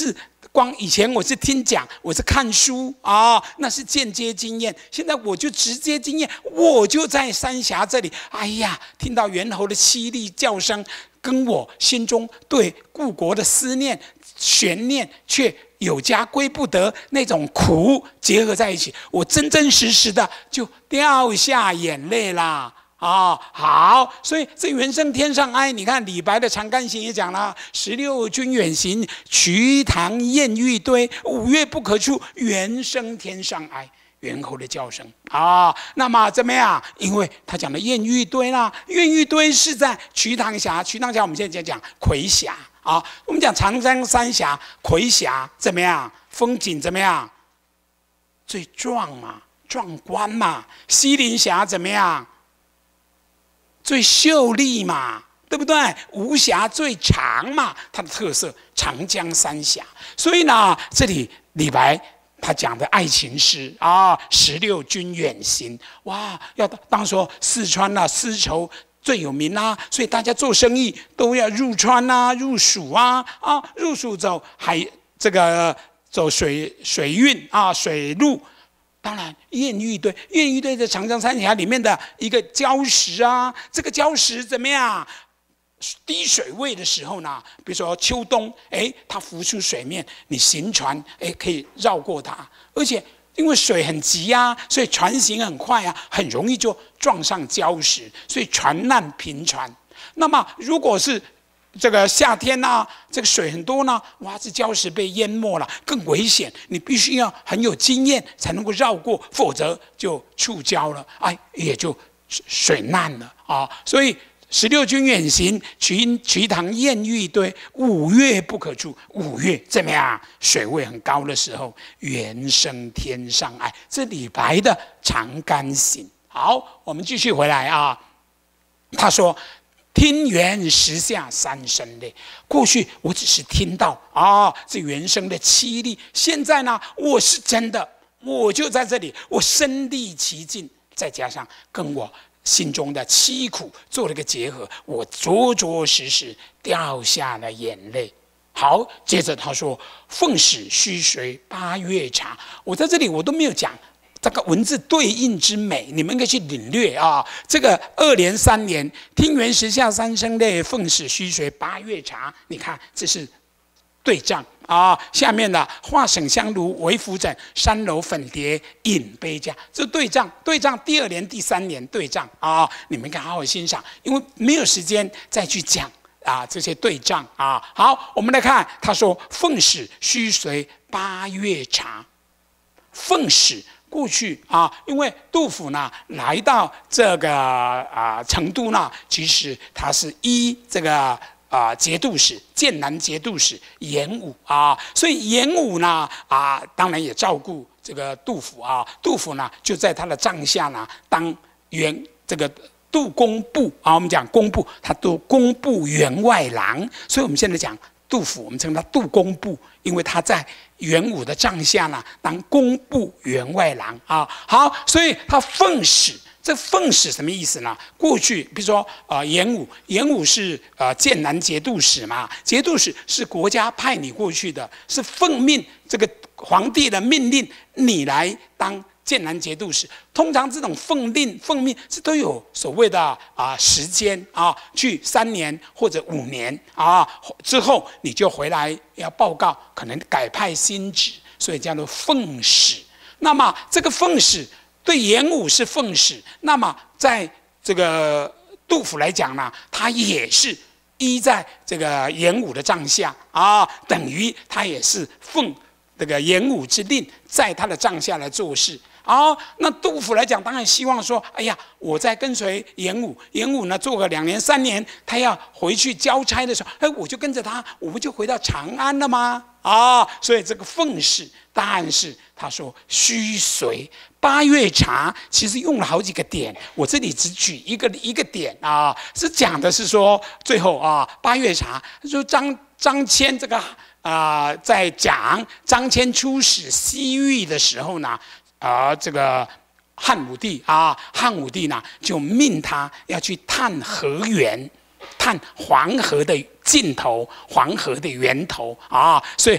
光以前我是听讲，我是看书啊，那是间接经验。现在我就直接经验，我就在三峡这里，哎呀，听到猿猴的凄厉叫声，跟我心中对故国的思念、悬念却有家归不得那种苦结合在一起，我真真实实的就掉下眼泪啦。啊、哦，好，所以这原声天上哀，你看李白的《长干行》也讲了：十六军远行，瞿塘滟玉堆，五岳不可触，原声天上哀。猿猴的叫声啊、哦，那么怎么样？因为他讲的滟玉堆啦，滟玉堆是在瞿塘峡，瞿塘峡我们现在讲夔峡啊，我们讲长江三峡，夔峡怎么样？风景怎么样？最壮嘛，壮观嘛。西陵峡怎么样？最秀丽嘛，对不对？无暇最长嘛，它的特色长江三峡。所以呢，这里李白他讲的爱情诗啊，十六军远行，哇，要当说四川啊，丝绸最有名啊，所以大家做生意都要入川啊，入蜀啊，啊，入蜀走海这个走水水运啊，水路。当然，滟玉堆，滟玉堆在长江三峡里面的一个礁石啊，这个礁石怎么样？低水位的时候呢，比如说秋冬，哎，它浮出水面，你行船，哎，可以绕过它，而且因为水很急啊，所以船行很快啊，很容易就撞上礁石，所以船难频传。那么如果是这个夏天呢、啊，这个水很多呢，哇，这礁石被淹没了，更危险。你必须要很有经验才能够绕过，否则就触礁了，哎，也就水难了啊。所以十六军远行，瞿瞿塘滟玉堆，五岳不可触。五岳怎么样？水位很高的时候，原声天上哀。这李白的《长干行》。好，我们继续回来啊。他说。听猿时下三声泪，过去我只是听到啊、哦，这原声的凄厉。现在呢，我是真的，我就在这里，我身历其境，再加上跟我心中的凄苦做了个结合，我着着实实掉下了眼泪。好，接着他说：“奉使须随八月茶。”我在这里我都没有讲。这个文字对应之美，你们应该去领略啊！这个二连三连，听猿时下三声泪，奉使须随八月茶。你看，这是对仗啊。下面的画省香炉为扶枕，三楼粉蝶饮杯家，这对仗，对仗第二联、第三联对仗啊！你们应该好好欣赏，因为没有时间再去讲啊这些对仗啊。好，我们来看，他说：“奉使须随八月茶。”奉使。过去啊，因为杜甫呢来到这个啊成都呢，其实他是依这个啊节度使剑南节度使严武啊，所以严武呢啊，当然也照顾这个杜甫啊。杜甫呢就在他的帐下呢当员这个杜工部啊，我们讲工部，他都工部员外郎，所以我们现在讲杜甫，我们称他杜工部，因为他在元武的帐下呢，当工部员外郎啊。好，所以他奉使，这奉使什么意思呢？过去比如说呃，严武，严武是呃剑南节度使嘛，节度使是国家派你过去的，是奉命这个皇帝的命令你来当剑南节度使。通常这种奉令奉命这都有所谓的啊、呃、时间啊，去三年或者五年啊之后你就回来要报告，可能改派新职，所以叫做奉使。那么这个奉使对严武是奉使，那么在这个杜甫来讲呢，他也是依在这个严武的帐下啊，等于他也是奉这个严武之令，在他的帐下来做事。好，那杜甫来讲，当然希望说，哎呀，我在跟随严武，严武呢做个两年三年，他要回去交差的时候，哎，我就跟着他，我们就回到长安了吗？啊，所以这个奉使答案是他说须随。八月茶其实用了好几个点，我这里只举一个一个点啊，是讲的是说最后啊，八月茶说张张骞这个啊、呃，在讲张骞出使西域的时候呢。而这个汉武帝啊，汉武帝呢就命他要去探河源，探黄河的尽头，黄河的源头啊。所以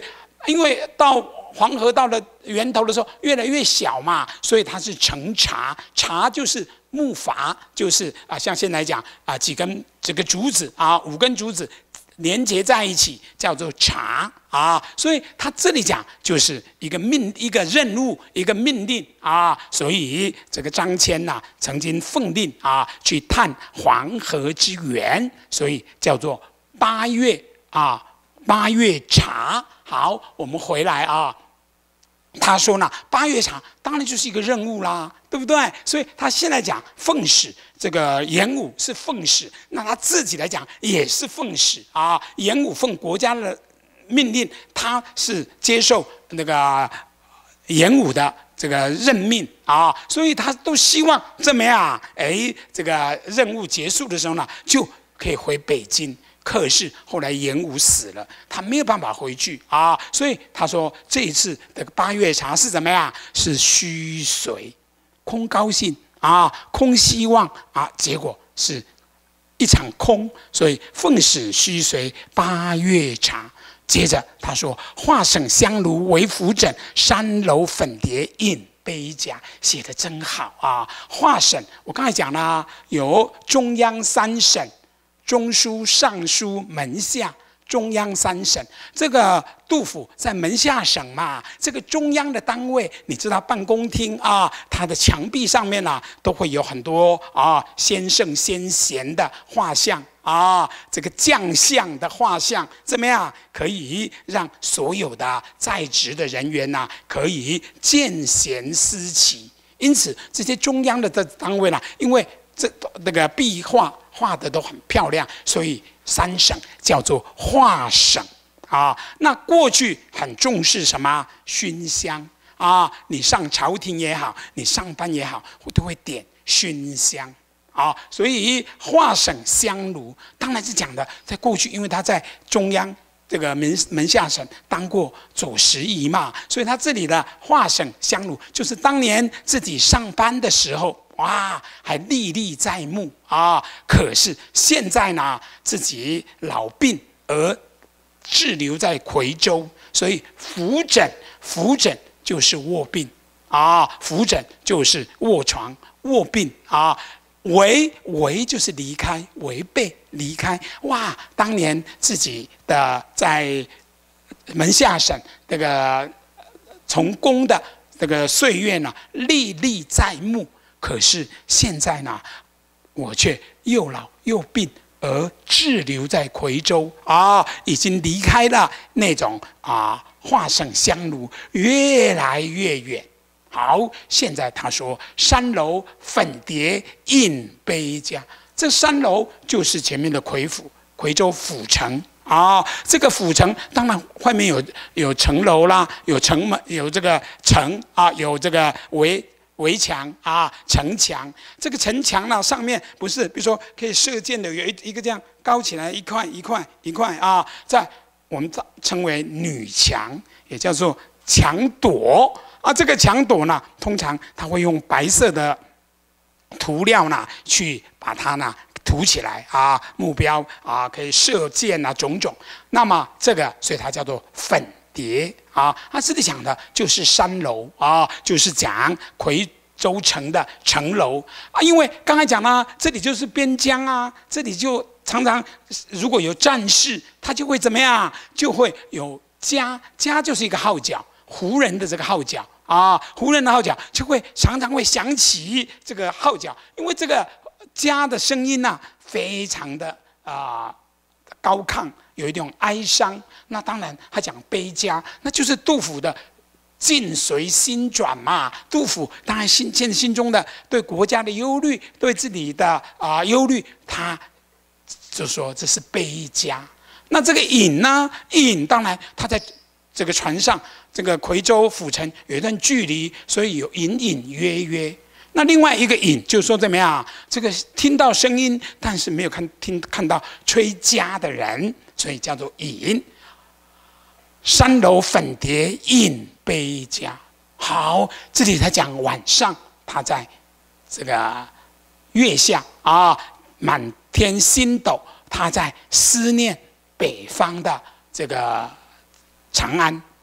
因为到黄河到了源头的时候越来越小嘛，所以它是成槎，槎就是木筏，就是啊，像现在讲啊，几根这个竹子啊，五根竹子连接在一起叫做槎啊，所以他这里讲就是一个命、一个任务、一个命令啊，所以这个张骞呐、曾经奉令啊去探黄河之源，所以叫做八月啊，八月槎。好，我们回来啊。他说呢，八月槎当然就是一个任务啦，对不对？所以他现在讲奉使，这个严武是奉使，那他自己来讲也是奉使啊。严武奉国家的命令，他是接受那个严武的这个任命啊，所以他都希望怎么样？哎，这个任务结束的时候呢，就可以回北京。可是后来严武死了，他没有办法回去啊，所以他说这一次的八月槎是怎么样？是虚随，空高兴啊，空希望啊，结果是一场空，所以奉使虚随八月槎。接着他说：“画省香炉为扶枕，山楼粉蝶印碑家。”写得真好啊！画省，我刚才讲了，有中央三省。中书、尚书、门下，中央三省。这个杜甫在门下省嘛，这个中央的单位，你知道办公厅啊，它的墙壁上面啊，都会有很多啊先圣先贤的画像啊，这个将相的画像，怎么样？可以让所有的在职的人员呐、啊，可以见贤思齐。因此，这些中央的这单位呢、啊，因为这那个壁画画的都很漂亮，所以三省叫做画省啊。那过去很重视什么熏香啊？你上朝廷也好，你上班也好，我都会点熏香啊。所以画省香炉当然是讲的，在过去，因为他在中央这个门门下省当过左拾遗嘛，所以他这里的画省香炉就是当年自己上班的时候。哇，还历历在目啊！可是现在呢，自己老病而滞留在夔州，所以扶枕，扶枕就是卧病啊，扶枕就是卧床卧病啊。违违就是离开，违背离开。哇，当年自己的在门下省这个从公的这个岁月呢，历历在目。可是现在呢，我却又老又病，而滞留在夔州啊，已经离开了那种啊画省香炉，越来越远。好，现在他说山楼粉蝶印碑家，这山楼就是前面的夔府，夔州府城。啊，这个府城当然外面有有城楼啦，有城门，有这个城啊，有这个围。围墙啊，城墙，这个城墙呢，上面不是，比如说可以射箭的，有一一个这样高起来一块一块一块啊，在我们称为女墙，也叫做墙垛啊。这个墙垛呢，通常它会用白色的涂料呢，去把它呢涂起来啊，目标啊可以射箭啊，种种。那么这个，所以它叫做粉蝶啊，他这里讲的就是山楼啊，就是讲夔州城的城楼啊。因为刚才讲了，这里就是边疆啊，这里就常常如果有战事，他就会怎么样？就会有家，家就是一个号角，胡人的这个号角啊，胡人的号角就会常常会响起这个号角，因为这个家的声音呐、啊，非常的啊、呃、高亢。有一种哀伤，那当然他讲悲家，那就是杜甫的境随心转嘛。杜甫当然心现心中的对国家的忧虑，对自己的啊、呃、忧虑，他就说这是悲家。那这个隐呢？隐当然他在这个船上，这个夔州府城有一段距离，所以有隐隐约约。那另外一个隐就是说怎么样？这个听到声音，但是没有看听看到吹笳的人，所以叫做隐。山楼粉蝶印碑家。好，这里他讲晚上，他在这个月下啊，满天星斗，他在思念北方的这个长安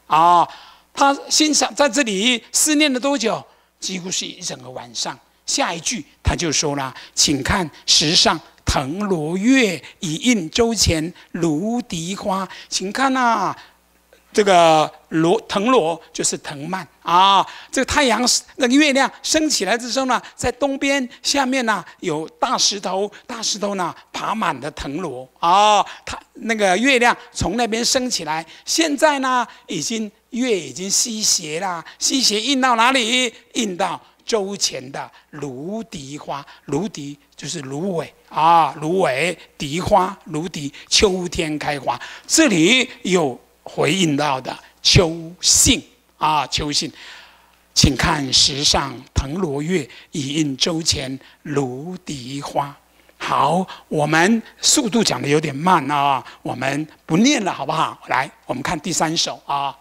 啊。他欣赏在这里思念了多久？几乎是一整个晚上。下一句他就说了：“请看石上藤萝月，以映周前芦荻花。”请看啊，这个罗藤萝就是藤蔓啊。这个太阳那个月亮升起来之后呢，在东边下面呢有大石头，大石头呢爬满了藤萝啊。它那个月亮从那边升起来，现在呢已经月已经西斜了，西斜映到哪里？映到周前的芦荻花，芦荻就是芦苇啊，芦苇荻花，芦荻秋天开花，这里有回应到的秋信啊，秋信，请看石上藤萝月，以映周前芦荻花。好，我们速度讲的有点慢啊，我们不念了，好不好？来，我们看第三首啊。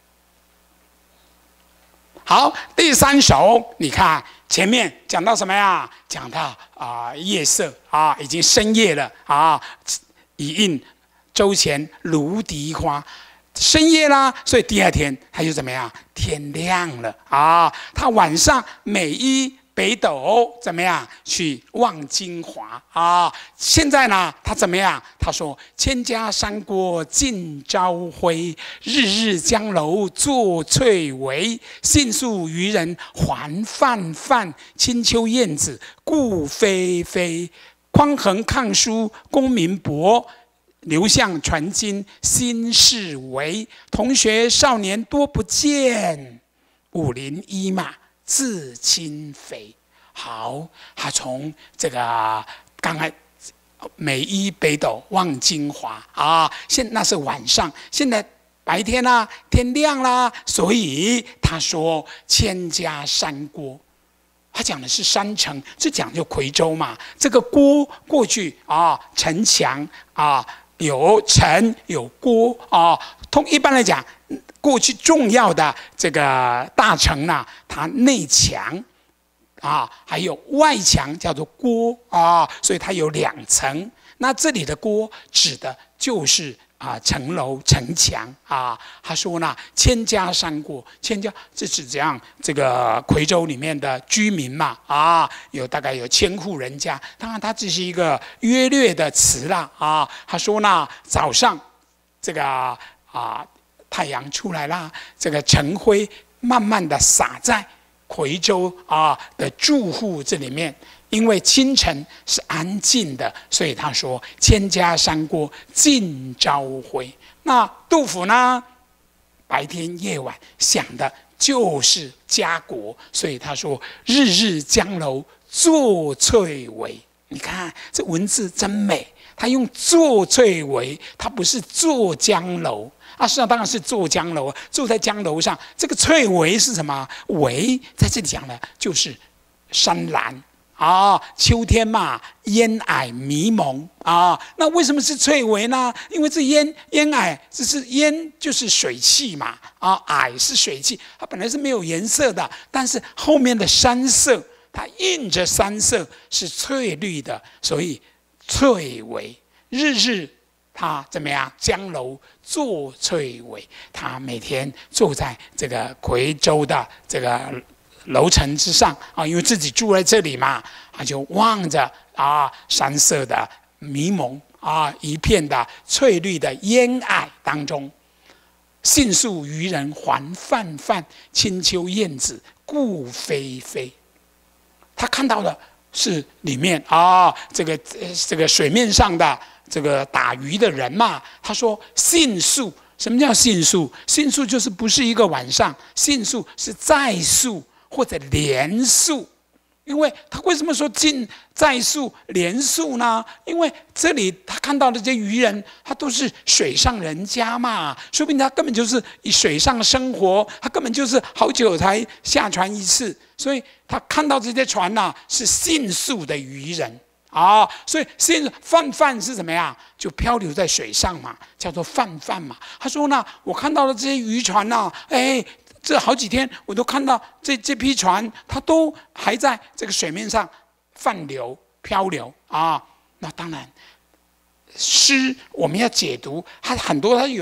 好，第三首，你看前面讲到什么呀？讲到啊、呃、夜色啊，已经深夜了啊，以映周前芦荻花，深夜啦，所以第二天他就怎么样？天亮了啊，他晚上每依北斗怎么样去望京华啊？现在呢，他怎么样？他说：“千家山郭尽朝晖，日日江楼作翠微。信宿渔人还泛泛，清秋燕子顾飞飞。匡衡抗书功名薄，刘向传经新事为。同学少年多不见，武林一马自轻肥。”好，他从这个刚才每依北斗望京华啊，现那是晚上，现在白天啦、啊，天亮啦，所以他说千家山郭，他讲的是山城，这讲就夔州嘛。这个郭过去啊，城墙啊，有城有郭啊，通一般来讲，过去重要的这个大城呢、啊，它内墙。啊，还有外墙叫做郭啊，所以它有两层。那这里的郭指的就是啊城楼、城墙啊。他说呢，千家山郭，千家这是这样，这个夔州里面的居民嘛啊，有大概有千户人家。当然，它只是一个约略的词啦啊。他说呢，早上这个啊太阳出来啦，这个晨辉慢慢的洒在夔州啊的住户这里面，因为清晨是安静的，所以他说千家山郭尽朝晖。那杜甫呢，白天夜晚想的就是家国，所以他说日日江楼作翠微。你看这文字真美，他用作翠微，他不是作江楼。啊，实际上当然是坐江楼，坐在江楼上。这个翠微是什么？微在这里讲的就是山岚啊，秋天嘛，烟霭迷蒙啊。那为什么是翠微呢？因为这烟烟霭，这是烟就是水汽嘛，啊，霭是水汽，它本来是没有颜色的，但是后面的山色，它映着山色是翠绿的，所以翠微。日日他怎么样？江楼作翠微，他每天坐在这个夔州的这个楼层之上啊，因为自己住在这里嘛，他就望着啊山色的迷蒙啊，一片的翠绿的烟霭当中，信宿渔人还泛泛，清秋燕子顾飞飞。他看到的是里面啊，这个这个水面上的。这个打鱼的人嘛，他说信宿，什么叫信宿？信宿就是不是一个晚上，信宿是再宿或者连宿。因为他为什么说尽再宿连宿呢？因为这里他看到的这些渔人，他都是水上人家嘛，说不定他根本就是以水上生活，他根本就是好久才下船一次，所以他看到这些船呐、啊，是信宿的渔人。啊、哦，所以现在泛泛是怎么样？就漂流在水上嘛，叫做泛泛嘛。他说呢，我看到了这些渔船呐、啊，哎，这好几天我都看到这这批船，它都还在这个水面上泛流漂流啊。那当然，诗我们要解读，它很多它有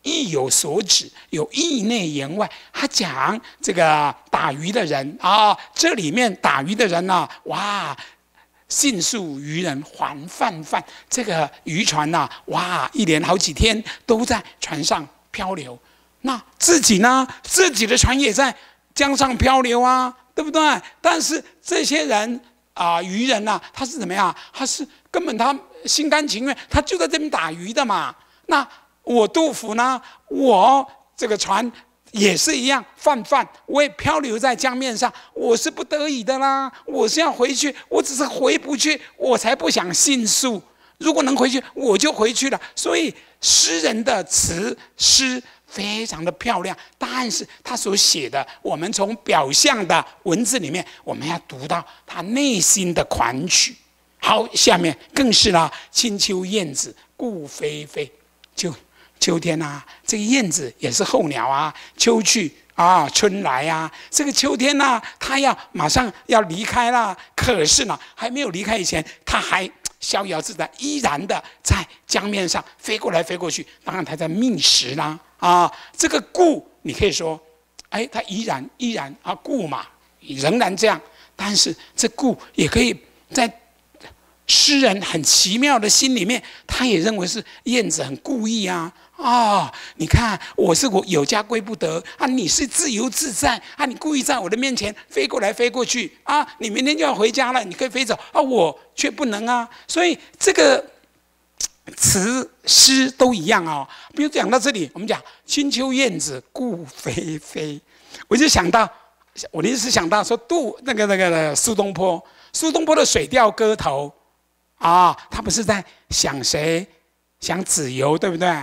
意有所指，有意内言外。他讲这个打鱼的人啊，这里面打鱼的人呢、啊，哇！尽数渔人还泛泛，这个渔船呐、啊，哇，一连好几天都在船上漂流。那自己呢，自己的船也在江上漂流啊，对不对？但是这些人啊、呃，渔人呐、啊，他是怎么样？他是根本他心甘情愿，他就在这边打鱼的嘛。那我杜甫呢，我这个船。也是一样，泛泛，我也漂流在江面上，我是不得已的啦。我是要回去，我只是回不去，我才不想信诉。如果能回去，我就回去了。所以诗人的词诗非常的漂亮，但是他所写的，我们从表象的文字里面，我们要读到他内心的款曲。好，下面更是啦，清秋燕子顾霏霏，就。秋天啊，这个燕子也是候鸟啊，秋去啊，春来啊。这个秋天呢、啊，它要马上要离开了，可是呢，还没有离开以前，它还逍遥自在，依然的在江面上飞过来飞过去。当然，它在觅食啦啊。这个顾，你可以说，哎，它依然依然啊，顾嘛，仍然这样。但是这顾也可以在。诗人很奇妙的心里面，他也认为是燕子很故意啊啊、哦！你看，我是我有家归不得啊，你是自由自在啊，你故意在我的面前飞过来飞过去啊，你明天就要回家了，你可以飞走啊，我却不能啊。所以这个词诗都一样哦。比如讲到这里，我们讲清秋燕子顾霏霏，我就想到，我临时想到说杜那个那个苏东坡，苏东坡的《水调歌头》。啊，他不是在想谁？想子由，对不对？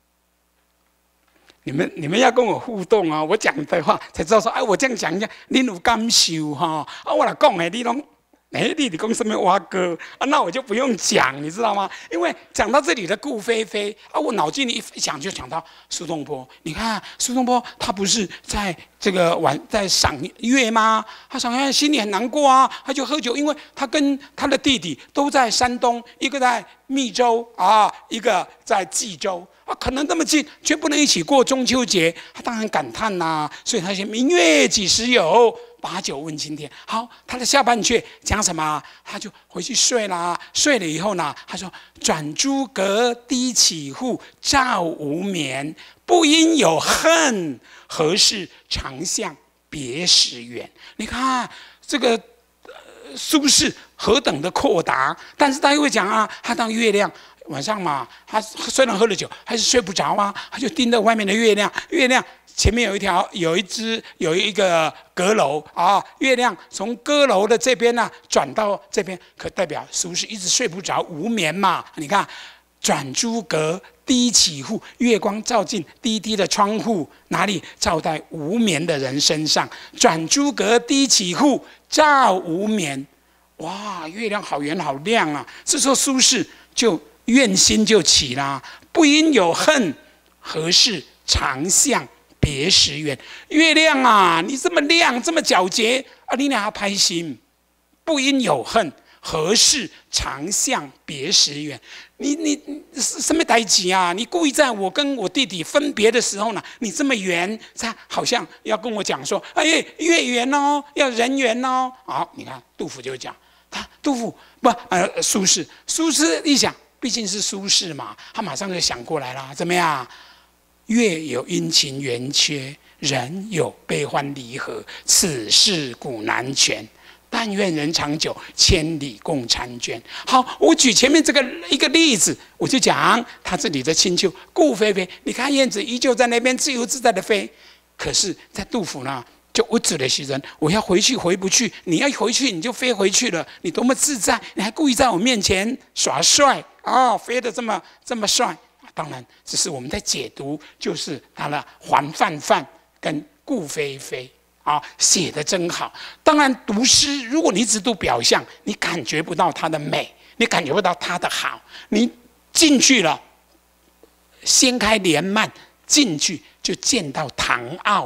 你们你们要跟我互动啊！我讲的话才知道说，哎，我这样讲一下，你有感受哈？啊，我来讲的，你拢，哎，你你讲什么蛙哥啊？那我就不用讲，你知道吗？因为讲到这里的顾霏霏啊，我脑筋里一想就想到苏东坡。你看苏东坡，他不是在这个晚在赏月吗？他赏月心里很难过啊，他就喝酒，因为他跟他的弟弟都在山东，一个在密州啊，一个在冀州啊，可能那么近，却不能一起过中秋节，他当然感叹呐、啊。所以他写明月几时有？把酒问青天。好，他的下半阙讲什么？他就回去睡啦。睡了以后呢，他说：“转朱阁，低绮户，照无眠。不应有恨，何事长向别时圆？”你看这个、呃、苏轼何等的阔达，但是他又会讲啊，他当月亮。晚上嘛，他虽然喝了酒，还是睡不着啊，他就盯着外面的月亮，月亮。前面有一条，有一只，有一个阁楼啊。月亮从阁楼的这边呢、啊、转到这边，可代表苏轼一直睡不着，无眠嘛。你看，转朱阁，低绮户，月光照进低低的窗户，哪里？照在无眠的人身上。转朱阁，低绮户，照无眠。哇，月亮好圆好亮啊！这时候苏轼就怨心就起啦，不应有恨，何事长向别时圆？月亮啊，你这么亮，这么皎洁啊，你俩拍心，不应有恨，何事长向别时圆？你你什么代志啊？你故意在我跟我弟弟分别的时候呢，你这么圆，他好像要跟我讲说，哎，月圆哦，要人圆哦。好，你看杜甫就讲，他杜甫不呃苏轼，苏轼一想，毕竟是苏轼嘛，他马上就想过来了，怎么样？月有阴晴圆缺，人有悲欢离合，此事古难全。但愿人长久，千里共婵娟。好，我举前面这个一个例子，我就讲他这里的清秋顾霏霏。你看燕子依旧在那边自由自在的飞，可是，在杜甫呢，就我指的是人，我要回去回不去，你要回去你就飞回去了，你多么自在，你还故意在我面前耍帅啊、哦，飞得这么这么帅。当然，只是我们在解读，就是他的还泛泛跟顾霏霏啊，写得真好。当然，读诗如果你只读表象，你感觉不到它的美，你感觉不到它的好。你进去了，掀开帘幔进去，就见到唐奥了。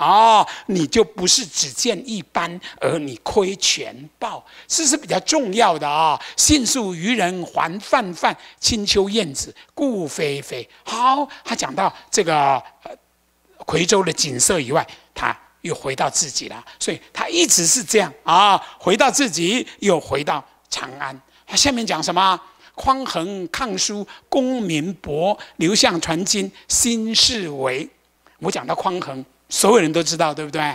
哦，你就不是只见一斑，而你窥全豹，这是比较重要的啊、哦。信宿渔人还泛泛，清秋燕子顾霏霏。好，他讲到这个呃夔州的景色以外，他又回到自己了，所以他一直是这样啊，回到自己，又回到长安。他下面讲什么？匡衡抗书，功名薄；刘向传经，新事为。我讲到匡衡，所有人都知道，对不对？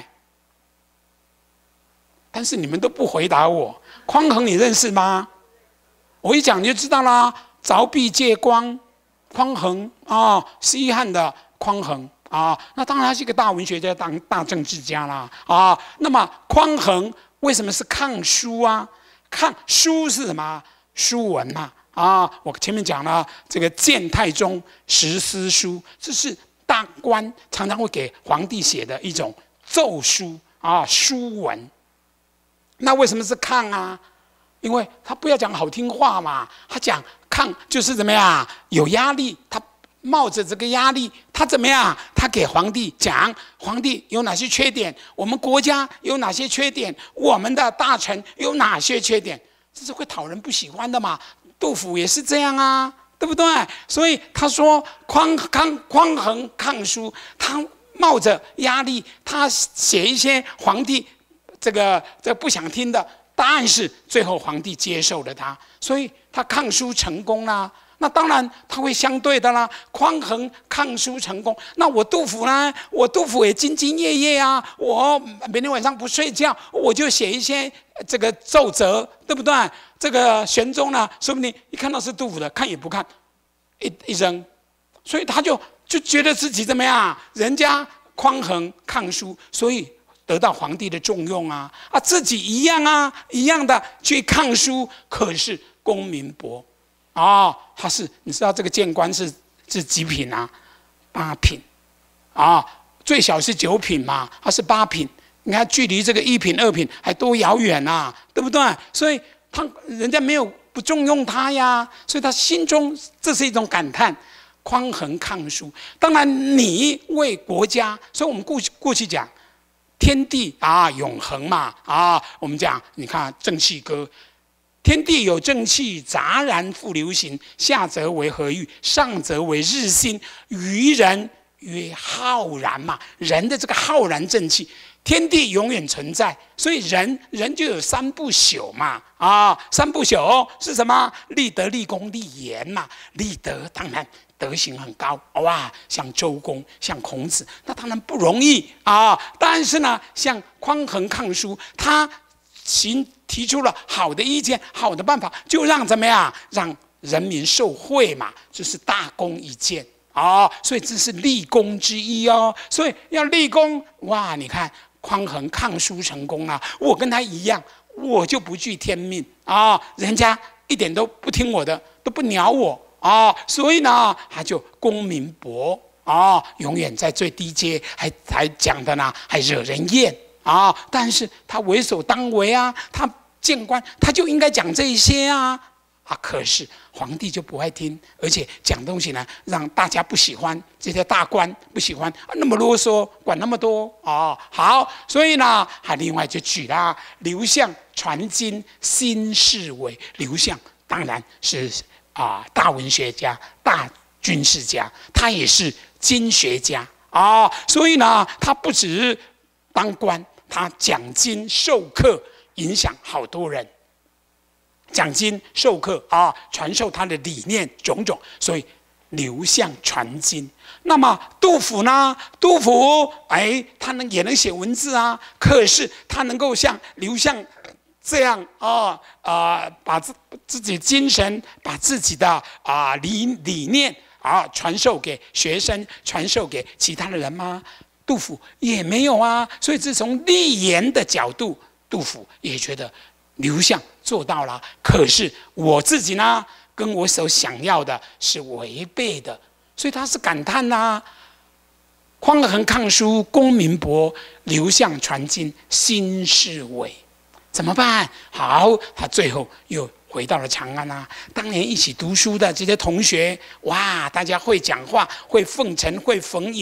但是你们都不回答我。匡衡你认识吗？我一讲你就知道啦。凿壁借光，匡衡啊，西汉的匡衡啊，那当然他是一个大文学家、大大政治家啦啊。那么匡衡为什么是抗书啊？抗书是什么？书文嘛啊。我前面讲了这个谏太宗十思书，这是大官常常会给皇帝写的一种奏书啊，书文。那为什么是抗啊？因为他不要讲好听话嘛，他讲抗就是怎么样，有压力，他冒着这个压力，他怎么样？他给皇帝讲，皇帝有哪些缺点，我们国家有哪些缺点，我们的大臣有哪些缺点，这是会讨人不喜欢的嘛。杜甫也是这样啊，对不对？所以他说匡康匡衡抗书，他冒着压力，他写一些皇帝这个这个不想听的，但是最后皇帝接受了他，所以他抗书成功啦。那当然他会相对的啦，匡衡抗书成功，那我杜甫呢？我杜甫也兢兢业业啊，我每天晚上不睡觉，我就写一些这个奏折，对不对？这个玄宗呢，说不定一看到是杜甫的，看也不看，一一扔，所以他就就觉得自己怎么样？人家匡衡抗书，所以得到皇帝的重用啊啊，自己一样啊，一样的去抗书，可是功名薄。哦，他是你知道这个谏官是是几品啊？八品，啊、哦，最小是九品嘛，他是八品。你看距离这个一品、二品还多遥远啊，对不对？所以他人家没有不重用他呀，所以他心中这是一种感叹。匡衡抗书，当然你为国家，所以我们过去过去讲天地啊永恒嘛啊，我们讲你看正气歌。天地有正气，杂然复流行。下则为和玉，上则为日新。于人曰浩然嘛，人的这个浩然正气，天地永远存在，所以人人就有三不朽嘛啊，三不朽是什么？立德、立功、立言嘛。立德当然德行很高哇，像周公、像孔子，那当然不容易啊。但是呢，像匡衡抗书，他行提出了好的意见、好的办法，就让怎么样？让人民受惠嘛，这是大功一件啊、哦！所以这是立功之一哦。所以要立功，哇！你看匡衡抗书成功了，我跟他一样，我就不惧天命啊、哦！人家一点都不听我的，都不鸟我啊、哦！所以呢，他就功名薄啊、哦，永远在最低阶，还还讲的呢，还惹人厌。啊、哦！但是他为所当为啊，他谏官他就应该讲这一些啊啊！可是皇帝就不爱听，而且讲东西呢，让大家不喜欢，这些大官不喜欢，啊、那么啰嗦，管那么多啊、哦！好，所以呢，还另外就举了刘向传经新事为。刘向当然是啊、呃、大文学家、大军事家，他也是经学家啊、哦，所以呢，他不止当官。他讲经授课，影响好多人。讲经授课啊，传授他的理念种种，所以刘向传经。那么杜甫呢？杜甫哎，他能也能写文字啊，可是他能够像刘向这样啊啊、呃，把自自己精神，把自己的啊、呃、理理念啊传授给学生，传授给其他的人吗？杜甫也没有啊，所以自从立言的角度，杜甫也觉得刘向做到了。可是我自己呢，跟我所想要的是违背的，所以他是感叹呐、啊。匡衡抗书，功名薄；刘向传经，新事为。怎么办？好，他最后又回到了长安啊。当年一起读书的这些同学，哇，大家会讲话，会奉承，会逢迎。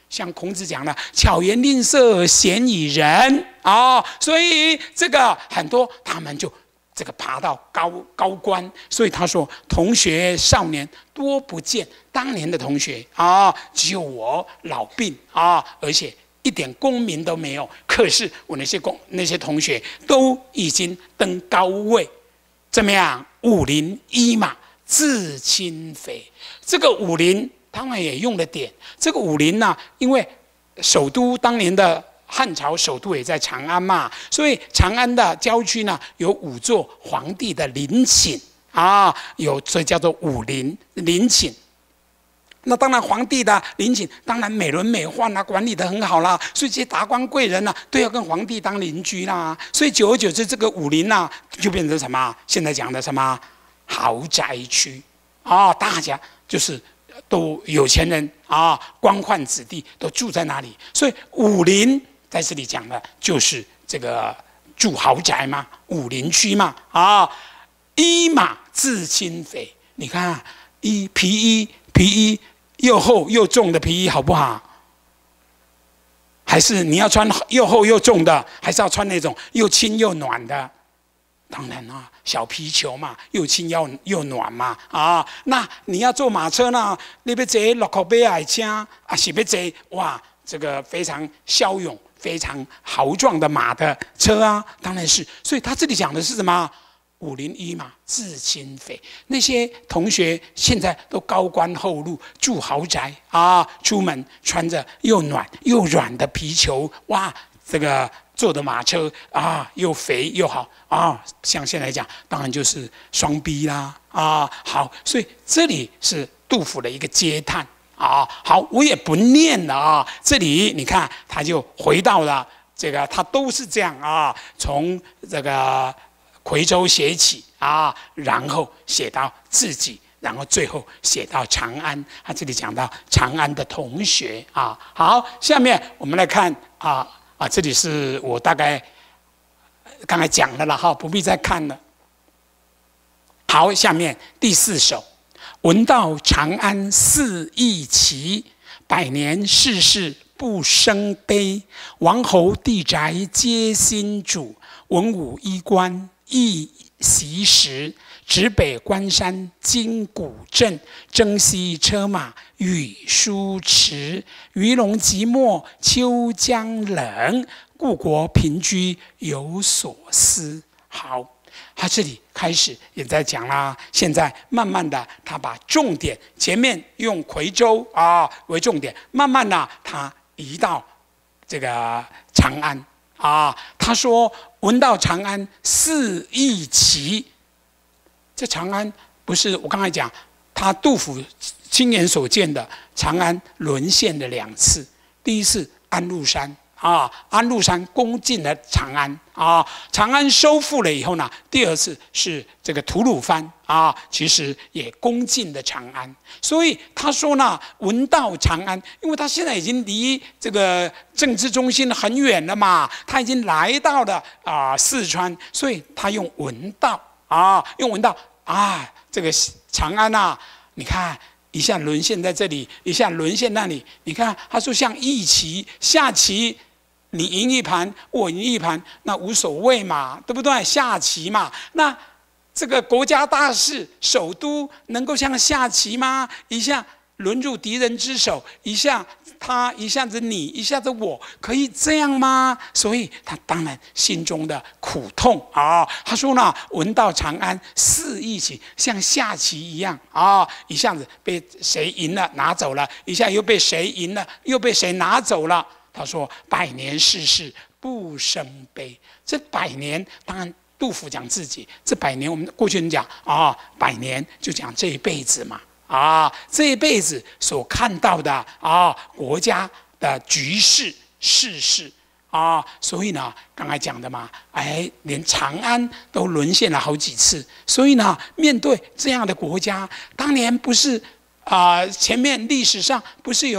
像孔子讲的“巧言令色，鲜矣仁”啊，所以这个很多他们就这个爬到高高官，所以他说：“同学少年多不见，当年的同学啊，只有我老病啊，而且一点功名都没有。可是我那些公那些同学都已经登高位，怎么样？武林一马自轻肥。这个武林。”当然也用了点这个武林呢、啊，因为首都当年的汉朝首都也在长安嘛，所以长安的郊区呢有五座皇帝的陵寝啊，有所以叫做武陵陵寝。那当然皇帝的陵寝当然美轮美奂啦，管理得很好啦，所以这些达官贵人呢、啊、都要跟皇帝当邻居啦，所以久而久之这个武陵啊就变成什么？现在讲的什么豪宅区啊，大家就是。都有钱人啊，官宦子弟都住在那里，所以武林在这里讲的就是这个住豪宅嘛，武林区嘛啊。衣马自轻肥，你看、啊、衣皮衣皮衣又厚又重的皮衣好不好？还是你要穿又厚又重的，还是要穿那种又轻又暖的？当然啊，小皮球嘛，又轻又又暖嘛啊！那你要坐马车呢？你要坐六口杯矮车啊，是要坐哇，这个非常骁勇、非常豪壮的马的车啊，当然是。所以他这里讲的是什么？武林一马自轻肥。那些同学现在都高官厚禄，住豪宅啊，出门穿着又暖又软的皮球，哇，这个。坐的马车啊，又肥又好啊，像现在讲，当然就是双逼啦啊。好，所以这里是杜甫的一个嗟叹啊。好，我也不念了啊。这里你看，他就回到了这个，他都是这样啊，从这个夔州写起啊，然后写到自己，然后最后写到长安。他这里讲到长安的同学啊。好，下面我们来看啊。啊，这里是我大概刚才讲的了哈，不必再看了。好，下面第四首：闻道长安四易奇，百年世事不生悲。王侯地宅皆新主，文武衣冠亦习时。指北关山今古镇，征西车马语书迟。鱼龙寂寞秋江冷，故国平居有所思。好，他这里开始也在讲啦。现在慢慢的，他把重点前面用夔州啊为重点，慢慢的他移到这个长安啊。他说：“闻道长安四易奇。”这长安不是我刚才讲，他杜甫亲眼所见的长安沦陷的两次。第一次安禄山啊，安禄山攻进了长安啊，长安收复了以后呢，第二次是这个吐鲁番啊，其实也攻进了长安。所以他说呢，闻道长安，因为他现在已经离这个政治中心很远了嘛，他已经来到了啊、呃、四川，所以他用闻道。啊，用闻道啊，这个长安啊，你看一下沦陷在这里，一下沦陷那里。你看他说像弈棋、下棋，你赢一盘，我赢一盘，那无所谓嘛，对不对？下棋嘛，那这个国家大事，首都能够像下棋吗？一下沦入敌人之手，一下他，一下子你，一下子我，可以这样吗？所以他当然心中的苦痛啊。他说呢，闻道长安四易奇，像下棋一样啊，一下子被谁赢了拿走了，一下又被谁赢了，又被谁拿走了。他说：“百年世事不生悲。”这百年，当然杜甫讲自己，这百年我们过去人讲啊，百年就讲这一辈子嘛。啊，这一辈子所看到的啊，国家的局势、世事啊，所以呢，刚才讲的嘛，哎，连长安都沦陷了好几次，所以呢，面对这样的国家，当年不是啊、呃，前面历史上不是有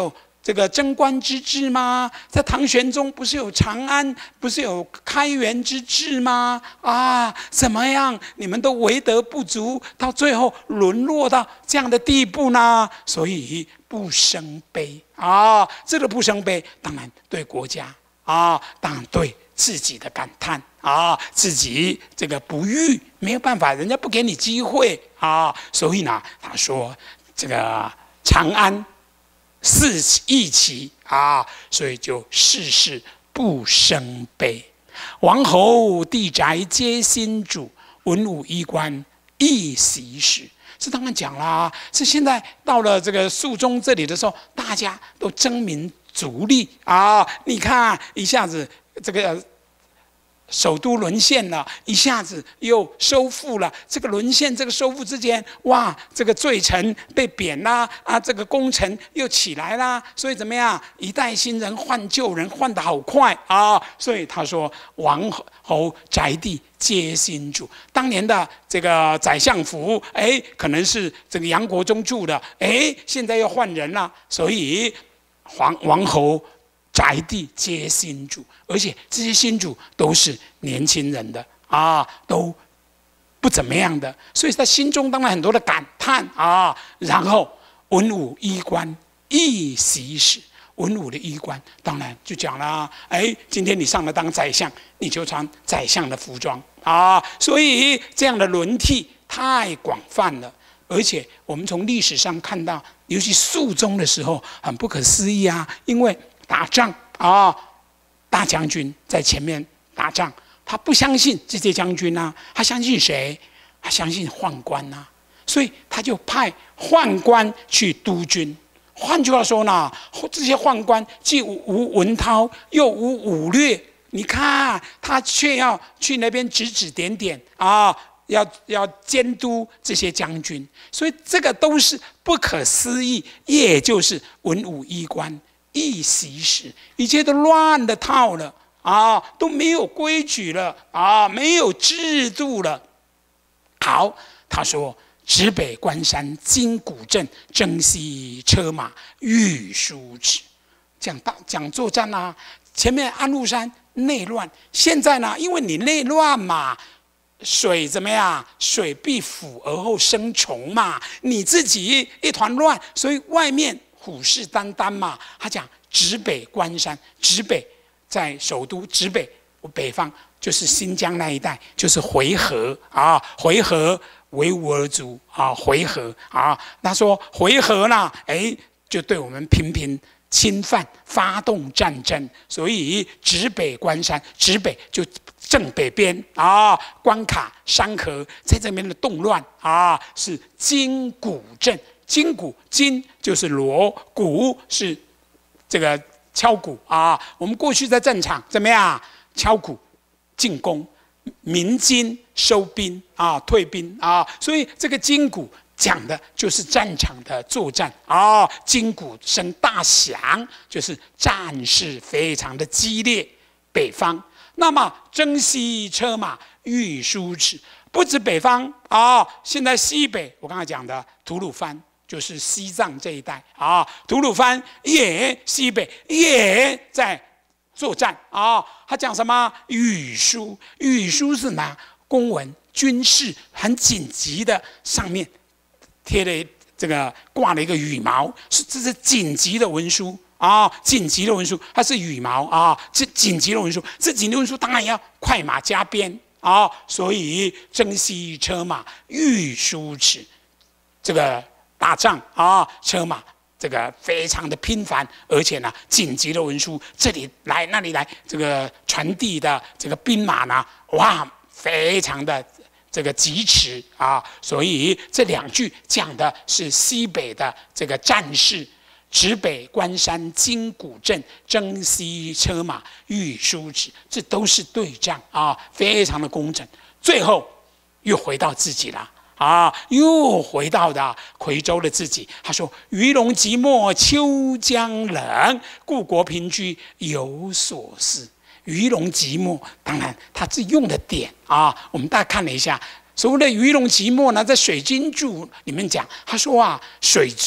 这个贞观之治吗？在唐玄宗不是有长安，不是有开元之治吗？啊，怎么样？你们都为德不足，到最后沦落到这样的地步呢？所以不生悲啊，这个不生悲，当然对国家啊，当然对自己的感叹啊，自己这个不遇，没有办法，人家不给你机会啊，所以呢，他说这个长安。四义齐啊，所以就世事不生悲。王侯地宅皆新主，文武衣冠一袭时。这当然讲啦，是现在到了这个肃宗这里的时候，大家都争名逐利啊！你看一下子这个。首都沦陷了，一下子又收复了。这个沦陷、这个收复之间，哇，这个罪臣被贬啦，啊，这个功臣又起来啦。所以怎么样？一代新人换旧人，换得好快啊！所以他说：“王侯宅地皆新主。”当年的这个宰相府，哎，可能是这个杨国忠住的，哎，现在又换人了。所以皇王侯。宅地皆新主，而且这些新主都是年轻人的啊，都不怎么样的，所以他心中当然很多的感叹啊。然后文武衣冠一袭时，文武的衣冠当然就讲了，哎，今天你上了当宰相，你就穿宰相的服装啊。所以这样的轮替太广泛了，而且我们从历史上看到，尤其肃宗的时候，很不可思议啊，因为。打仗啊，大将军在前面打仗，他不相信这些将军啊，他相信谁？他相信宦官啊，所以他就派宦官去督军。换句话说呢，这些宦官既无文韬，又无武略，你看他却要去那边指指点点啊，要要监督这些将军，所以这个都是不可思议，也就是文武衣冠。一袭时，一切都乱了套了啊，都没有规矩了啊，没有制度了。好，他说：“指北关山金鼓阵，征西车马御书齿。”讲大讲作战啊，前面安禄山内乱，现在呢，因为你内乱嘛，水怎么样？水必腐而后生虫嘛，你自己一团乱，所以外面。虎视眈眈嘛，他讲指北关山，指北在首都指北，北方就是新疆那一带，就是回纥啊，回纥维吾尔族啊，回纥啊。他说回纥呢，哎，就对我们频频侵犯，发动战争，所以指北关山，指北就正北边啊，关卡山河在这边的动乱啊，是金鼓阵。金鼓，金就是锣，鼓是这个敲鼓啊。我们过去在战场怎么样？敲鼓进攻，鸣金收兵啊，退兵啊。所以这个金鼓讲的就是战场的作战啊，金鼓声大响，就是战事非常的激烈。北方，那么征西车马御书齿，不止北方啊，现在西北我刚才讲的吐鲁番。就是西藏这一带啊，吐鲁番也西北也在作战啊。他讲什么？御书，御书是拿公文、军事很紧急的，上面贴了这个挂了一个羽毛，是这是紧急的文书啊，紧急的文书，它是羽毛啊，这紧急的文书，这紧急的文书当然要快马加鞭啊，所以征西车马御书齿，这个。打仗啊，车马这个非常的频繁，而且呢，紧急的文书这里来那里来，这个传递的这个兵马呢，哇，非常的这个疾驰啊，所以这两句讲的是西北的这个战事，指北关山金鼓阵，征西车马御书齿，这都是对仗啊，非常的工整。最后又回到自己了。啊，又回到的夔州的自己。他说：“鱼龙寂寞秋江冷，故国平居有所思。”鱼龙寂寞，当然他是用的点啊。我们大家看了一下，所谓的鱼龙寂寞呢，在《水经注》里面讲，他说啊，水族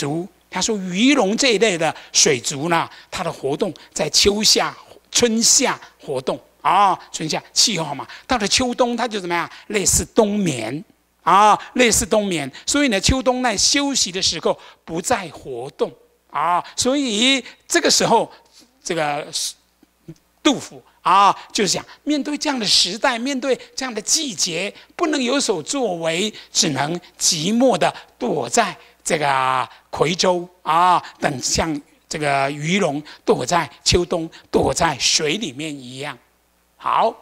他说鱼龙这一类的水族呢，它的活动在秋夏、春夏活动啊，春夏气候嘛。到了秋冬，它就怎么样？类似冬眠啊，类似冬眠。所以呢，秋冬在休息的时候不再活动啊，所以这个时候，这个杜甫啊，就是想面对这样的时代，面对这样的季节，不能有所作为，只能寂寞的躲在这个夔州啊，等像这个鱼龙躲在秋冬躲在水里面一样。好，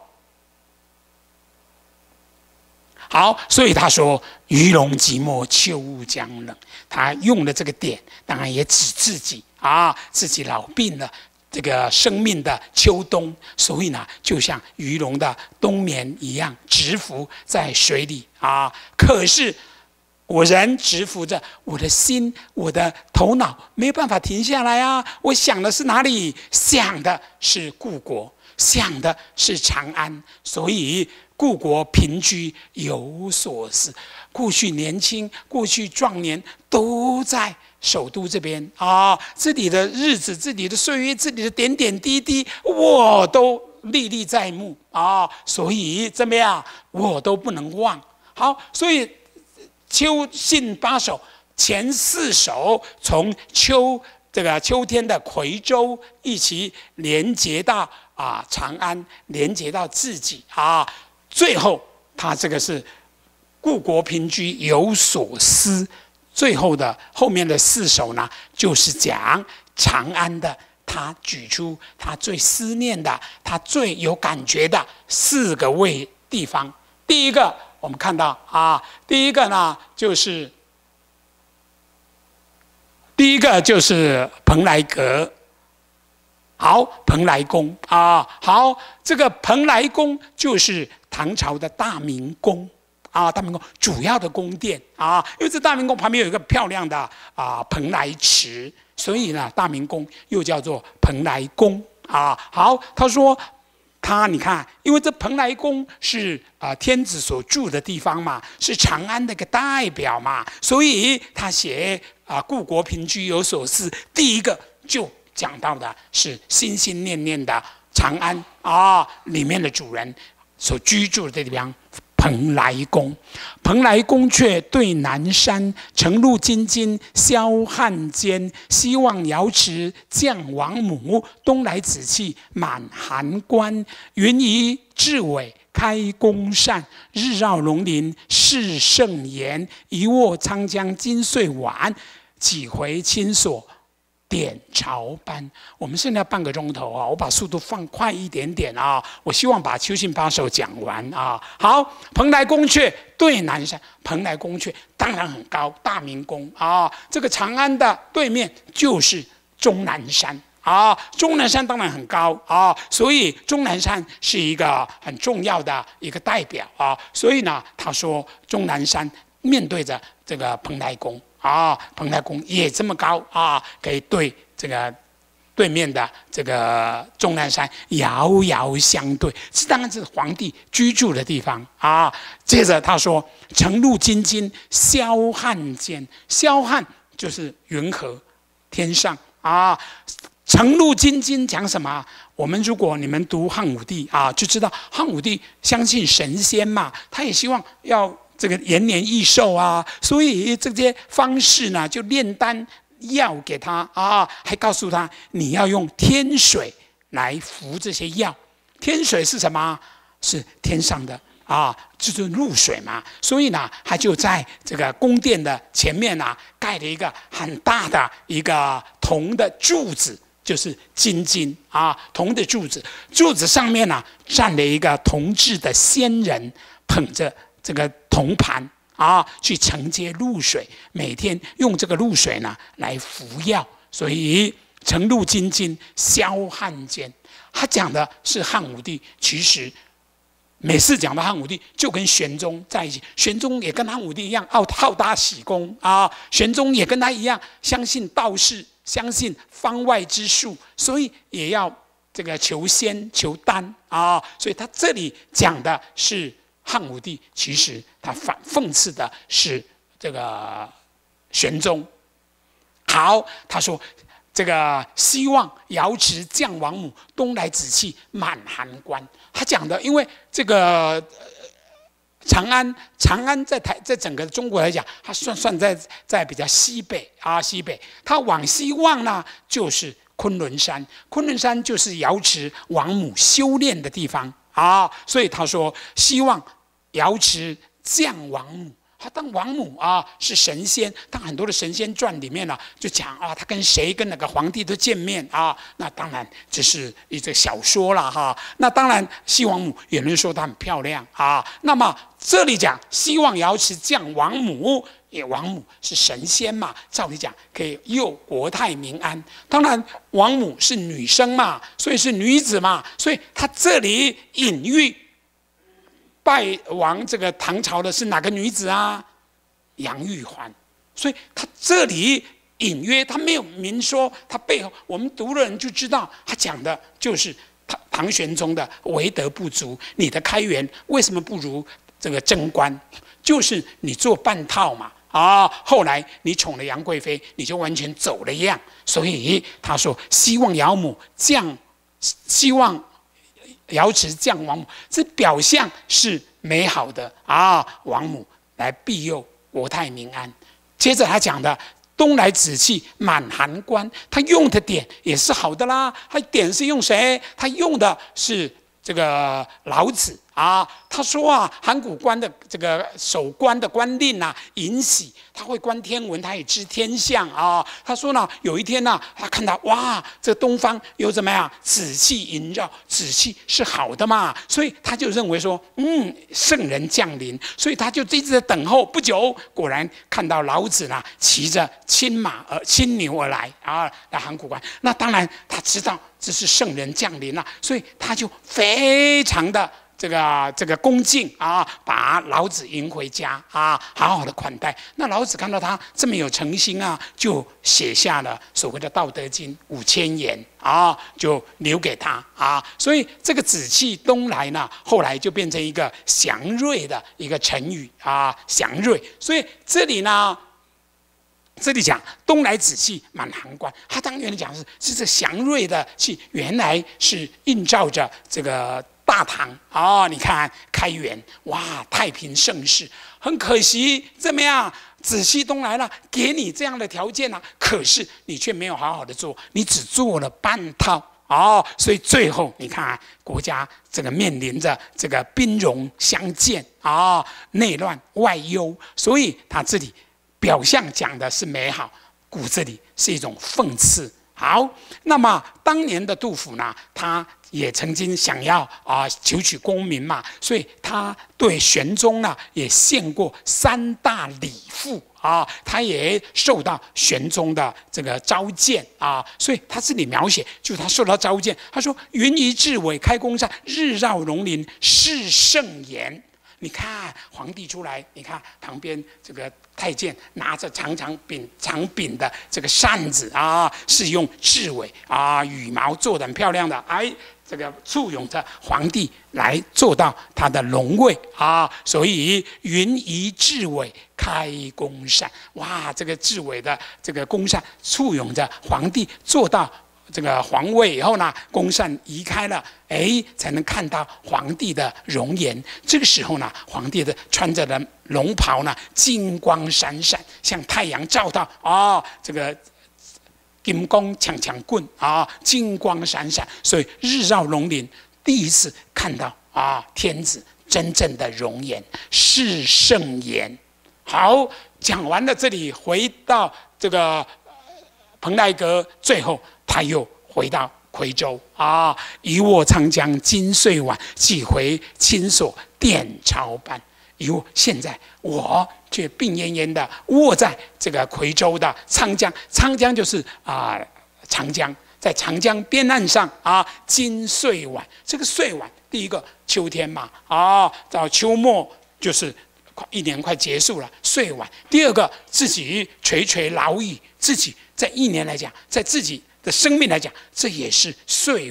好，所以他说“鱼龙寂寞，秋雾将冷”。他用的这个点，当然也指自己啊，自己老病了。这个生命的秋冬，所以呢，就像鱼龙的冬眠一样，蛰伏在水里啊。可是我人蛰伏着，我的心、我的头脑没有办法停下来啊！我想的是哪里？想的是故国，想的是长安。所以故国平居有所思。过去年轻，过去壮年，都在首都这边啊，这里的日子、这里的岁月、这里的点点滴滴，我都历历在目啊。所以怎么样，我都不能忘。好，所以秋信八首前四首从秋这个秋天的夔州一起连接到啊长安，连接到自己啊。最后他这个是故国平居有所思。最后的后面的四首呢，就是讲长安的，他举出他最思念的、他最有感觉的四个位地方。第一个，我们看到啊，第一个呢就是第一个就是蓬莱阁。好，蓬莱宫啊，好，这个蓬莱宫就是唐朝的大明宫。啊，大明宫主要的宫殿啊，因为这大明宫旁边有一个漂亮的啊蓬莱池，所以呢，大明宫又叫做蓬莱宫啊。好，他说他你看，因为这蓬莱宫是啊天子所住的地方嘛，是长安的一个代表嘛，所以他写啊故国平居有所思，第一个就讲到的是心心念念的长安啊里面的主人所居住的地方。蓬莱宫，蓬莱宫阙对南山，城路津津霄汉间。西望瑶池降王母，东来紫气满函关。云移雉尾开宫扇，日绕龙鳞是盛筵。一卧沧江今岁晚，几回亲锁点朝班。我们剩下半个钟头啊，我把速度放快一点点啊，我希望把秋信八首讲完啊。好，蓬莱宫阙对南山，蓬莱宫阙当然很高，大明宫啊，这个长安的对面就是终南山啊，终南山当然很高啊，所以终南山是一个很重要的一个代表啊，所以呢，他说终南山面对着这个蓬莱宫。啊，蓬莱宫也这么高啊，可以对这个对面的这个终南山遥遥相对，这当然是皇帝居住的地方啊。接着他说：“城路津津霄汉间，霄汉就是云河天上啊。城路津津讲什么？我们如果你们读汉武帝啊，就知道汉武帝相信神仙嘛，他也希望要。”这个延年益寿啊，所以这些方式呢，就炼丹药给他啊，还告诉他你要用天水来服这些药。天水是什么？是天上的啊，就是露水嘛。所以呢，他就在这个宫殿的前面呢、啊，盖了一个很大的一个铜的柱子，就是金金啊，铜的柱子。柱子上面呢、啊，站了一个铜制的仙人，捧着。这个铜盘啊，去承接露水，每天用这个露水呢来服药，所以城路津津霄汉间。他讲的是汉武帝，其实每次讲到汉武帝，就跟玄宗在一起。玄宗也跟汉武帝一样，好好大喜功啊。玄宗也跟他一样，相信道士，相信方外之术，所以也要这个求仙求丹啊。所以他这里讲的是。汉武帝其实他反讽刺的是这个玄宗。好。 好，他说这个希望瑶池降王母，东来紫气满函关。他讲的，因为这个。长安，长安在台，在整个中国来讲，它算算在在比较西北啊，西北。它往西望呢，就是昆仑山，昆仑山就是瑶池王母修炼的地方啊。所以他说，希望瑶池降王母。他当王母啊，是神仙。当很多的神仙传里面呢、啊，就讲啊，他跟谁跟哪个皇帝都见面啊。那当然这是一个小说了哈。那当然，西王母有人说她很漂亮啊。那么这里讲希望瑶池降王母，也王母是神仙嘛，照理讲可以佑国泰民安。当然，王母是女生嘛，所以是女子嘛，所以她这里隐喻。败亡这个唐朝的是哪个女子啊？杨玉环。所以他这里隐约，他没有明说，他背后我们读的人就知道，他讲的就是唐唐玄宗的为德不足，你的开元为什么不如这个贞观？就是你做半套嘛啊！后来你宠了杨贵妃，你就完全走了样。所以他说，希望姚母降，希望。瑶池降王母，这表象是美好的啊！王母来庇佑国泰民安。接着他讲的东来紫气满函关，他用的点也是好的啦。他点是用谁？他用的是这个老子啊。他说啊，函谷关的这个守关的官令啊，尹喜，他会观天文，他也知天象啊。他说呢，有一天呢、啊，他看到哇，这东方有怎么样紫气萦绕，紫气是好的嘛，所以他就认为说，嗯，圣人降临，所以他就一直在等候。不久，果然看到老子呢，骑着青马而青牛而来啊，来函谷关。那当然他知道这是圣人降临了、啊，所以他就非常的。这个这个恭敬啊，把老子迎回家啊，好好的款待。那老子看到他这么有诚心啊，就写下了所谓的《道德经》五千言啊，就留给他啊。所以这个紫气东来呢，后来就变成一个祥瑞的一个成语啊，祥瑞。所以这里呢。这里讲东来紫气满函关，他当然讲是是这祥瑞的气，原来是映照着这个大唐啊、哦。你看开元，哇，太平盛世。很可惜，怎么样？紫气东来了，给你这样的条件啊，可是你却没有好好的做，你只做了半套。哦，所以最后你看、啊，国家这个面临着这个兵戎相见啊、哦，内乱外忧，所以他这里。表象讲的是美好，骨子里是一种讽刺。好，那么当年的杜甫呢，他也曾经想要啊、呃、求取功名嘛，所以他对玄宗呢也献过三大礼赋啊，他也受到玄宗的这个召见啊，所以他这里描写就是他受到召见，他说：“云移至尾开宫扇，日绕龙鳞是圣言。”你看皇帝出来，你看旁边这个太监拿着长长柄、长柄的这个扇子啊，是用雉尾啊羽毛做的很漂亮的，哎，这个簇拥着皇帝来做到他的龙位啊，所以云移雉尾开宫扇，哇，这个雉尾的这个宫扇簇拥着皇帝做到。这个皇位以后呢，宫扇移开了，哎，才能看到皇帝的容颜。这个时候呢，皇帝的穿着的龙袍呢，金光闪闪，像太阳照到哦，这个金光强强棍啊，金光闪闪，所以日照龙鳞，第一次看到啊，天子真正的容颜，是圣颜。好，讲完了这里，回到这个蓬莱阁，最后。他又回到夔州啊，一卧长江今岁晚，几回亲所殿朝班。哟，现在我却病恹恹的卧在这个夔州的沧江，沧江就是啊、呃、长江，在长江边岸上啊。今岁晚，这个岁晚，第一个秋天嘛啊，到秋末就是一年快结束了，岁晚。第二个自己垂垂老矣，自己在一年来讲，在自己。的生命来讲，这也是岁晚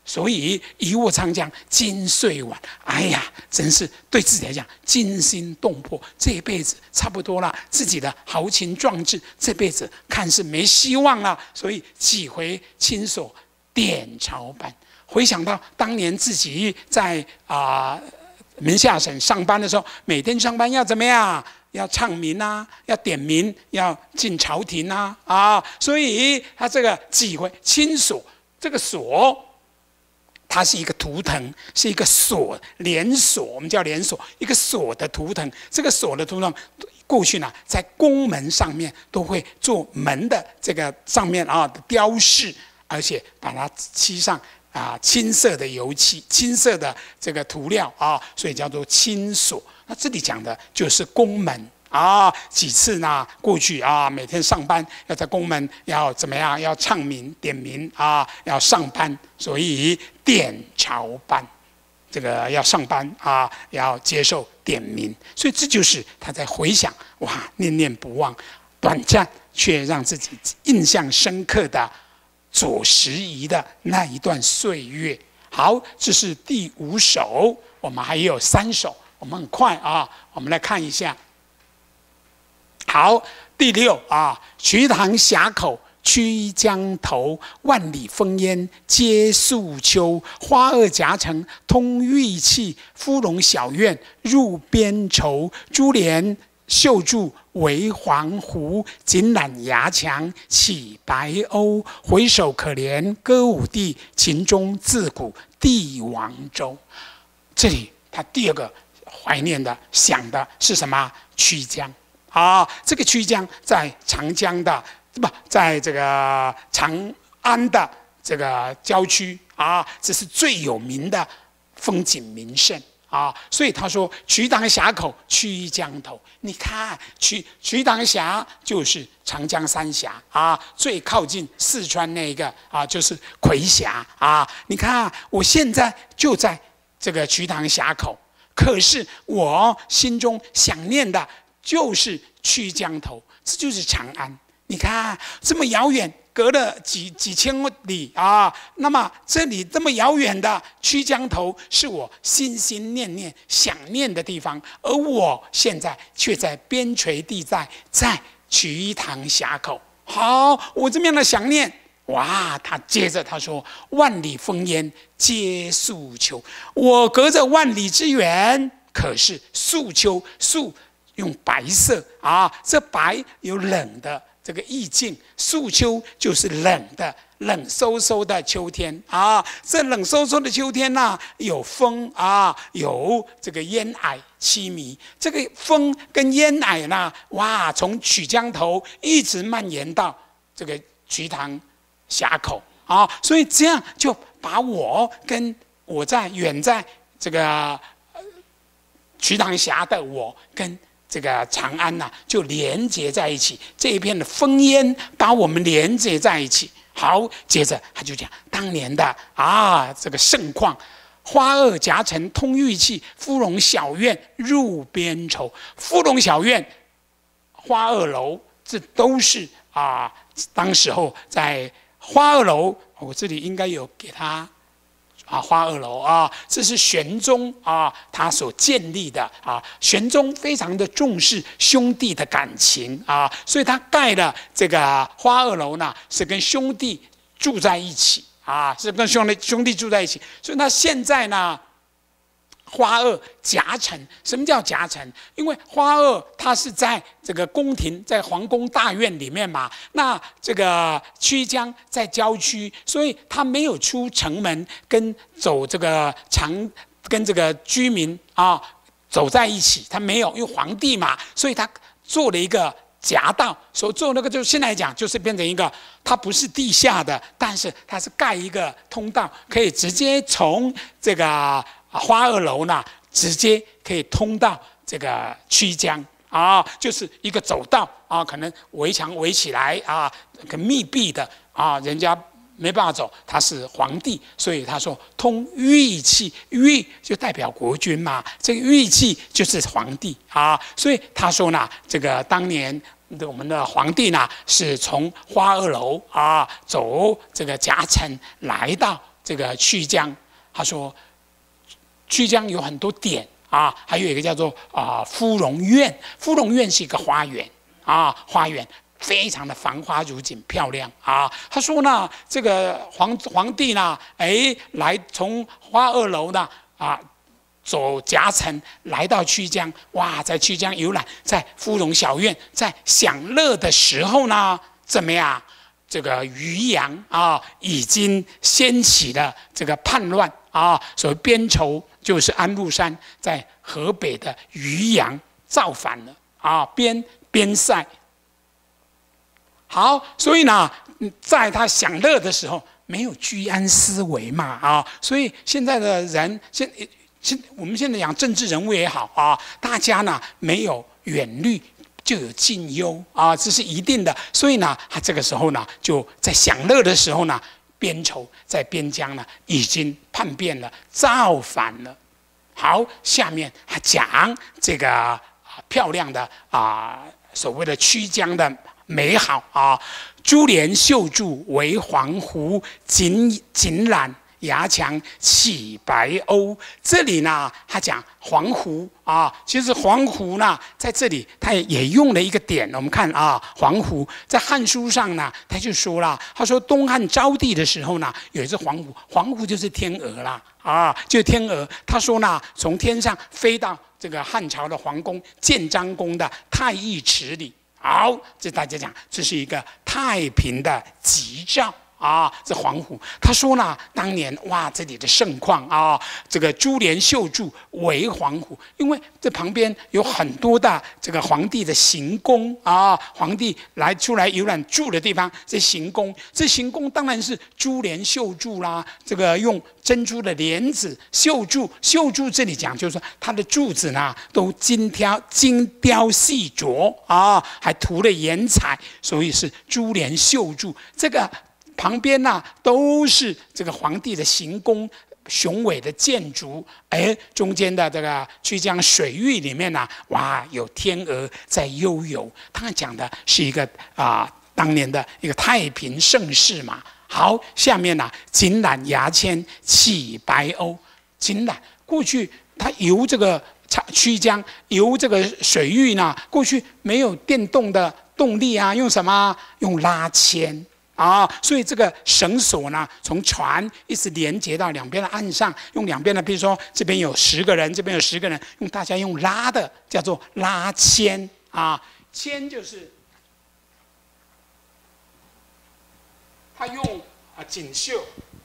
所以一卧长江今岁晚，哎呀，真是对自己来讲惊心动魄。这一辈子差不多了，自己的豪情壮志，这辈子看是没希望了。所以几回亲所点朝班。回想到当年自己在啊、呃、门下省上班的时候，每天上班要怎么样？要唱名啊，要点名，要进朝廷啊啊！所以他这个几回亲所，这个所。它是一个图腾，是一个锁连锁，我们叫连锁，一个锁的图腾。这个锁的图腾，过去呢，在宫门上面都会做门的这个上面啊的雕饰，而且把它漆上啊青色的油漆，青色的这个涂料啊，所以叫做青锁。那这里讲的就是宫门。啊，几次呢？过去啊，每天上班要在宫门要怎么样？要唱名点名啊，要上班，所以点朝班，这个要上班啊，要接受点名，所以这就是他在回想哇，念念不忘，短暂却让自己印象深刻的左拾遗的那一段岁月。好，这是第五首，我们还有三首，我们很快啊，我们来看一下。好，第六啊，瞿塘峡口曲江头，万里烽烟接素秋。花萼夹层通玉器，芙蓉小院入边愁。珠帘绣柱为黄鹄，锦缆牙墙起白鸥。回首可怜歌舞伎，秦中自古帝王州。这里他第二个怀念的想的是什么？曲江。啊，这个曲江在长江的不，在这个长安的这个郊区啊，这是最有名的风景名胜啊。所以他说瞿塘峡口曲江头，你看瞿瞿塘峡就是长江三峡啊，最靠近四川那个啊就是夔峡啊。你看我现在就在这个瞿塘峡口，可是我心中想念的。就是曲江头，这就是长安。你看这么遥远，隔了几几千里啊。那么这里这么遥远的曲江头，是我心心念念想念的地方，而我现在却在边陲地带，在瞿塘峡口。好，我这么样的想念，哇！他接着他说：“万里烽烟接素秋。”我隔着万里之远，可是素秋素。用白色啊，这白有冷的这个意境，素秋就是冷的、冷飕飕的秋天啊。这冷飕飕的秋天呐、啊，有风啊，有这个烟霭凄迷。这个风跟烟霭呢，哇，从曲江头一直蔓延到这个瞿塘峡口啊，所以这样就把我跟我在远在这个瞿塘峡的我跟。这个长安呐、啊，就连接在一起，这一片的烽烟把我们连接在一起。好，接着他就讲当年的啊这个盛况，花萼夹层通玉器，芙蓉小院入边愁。芙蓉小院、花萼楼，这都是啊，当时候在花萼楼，我这里应该有给他。啊，花萼楼啊，这是玄宗啊，他所建立的啊。玄宗非常的重视兄弟的感情啊，所以他盖了这个花萼楼呢，是跟兄弟住在一起啊，是跟兄弟兄弟住在一起。所以他现在呢，花萼夹层，什么叫夹层？因为花萼它是在这个宫廷，在皇宫大院里面嘛。那这个曲江在郊区，所以它没有出城门，跟走这个长，跟这个居民啊走在一起，它没有，因为皇帝嘛，所以他做了一个夹道。所做那个就现在来讲，就是变成一个，它不是地下的，但是它是盖一个通道，可以直接从这个。花萼楼呢，直接可以通到这个曲江啊，就是一个走道啊，可能围墙围起来啊，很密闭的啊，人家没办法走。他是皇帝，所以他说通玉器，玉就代表国君嘛，这个玉器就是皇帝啊，所以他说呢，这个当年我们的皇帝呢，是从花萼楼啊走这个夹层来到这个曲江，他说曲江有很多点啊，还有一个叫做啊芙蓉院，芙蓉院是一个花园啊，花园。非常的繁花如锦，漂亮啊！他说呢，这个皇皇帝呢，哎，来从花二楼呢啊，走夹层来到曲江，哇，在曲江游览，在芙蓉小院，在享乐的时候呢，怎么样？这个渔阳啊，已经掀起了这个叛乱啊，所谓边仇就是安禄山在河北的渔阳造反了啊，边边塞。好，所以呢，在他享乐的时候，没有居安思危嘛啊，所以现在的人，现现我们现在讲政治人物也好啊，大家呢没有远虑，就有近忧啊，这是一定的。所以呢，他这个时候呢，就在享乐的时候呢，边仇在边疆呢已经叛变了，造反了。好，下面他讲这个、啊、漂亮的啊，所谓的曲江的美好啊，珠帘绣柱为黄鹄，锦锦缆牙墙起白鸥。这里呢，他讲黄鹄啊，其实黄鹄呢，在这里他也用了一个点。我们看啊，黄鹄在《汉书》上呢，他就说了，他说东汉昭帝的时候呢，有一只黄鹄，黄鹄就是天鹅啦啊，就是天鹅。他说呢，从天上飞到这个汉朝的皇宫建章宫的太尉池里。好，这大家讲，这是一个太平的吉兆啊！这黄鹄，他说呢，当年哇，这里的盛况啊，这个珠帘绣柱为黄鹄，因为这旁边有很多的这个皇帝的行宫啊，皇帝来出来游览住的地方，这行宫，这行宫当然是珠帘绣柱啦，这个用珍珠的帘子绣柱，绣柱这里讲就是说它的柱子呢都精挑精雕细琢啊，还涂了颜彩，所以是珠帘绣柱。这个旁边呢都是这个皇帝的行宫。雄伟的建筑，哎，中间的这个曲江水域里面呢、啊，哇，有天鹅在悠游。他讲的是一个啊、呃，当年的一个太平盛世嘛。好，下面呢、啊，锦缆牙签起白鸥。锦缆过去它游这个曲江，游这个水域呢，过去没有电动的动力啊，用什么？用拉纤。啊，所以这个绳索呢，从船一直连接到两边的岸上，用两边的，比如说这边有十个人，这边有十个人，用大家用拉的，叫做拉纤啊。纤就是他用啊锦绣，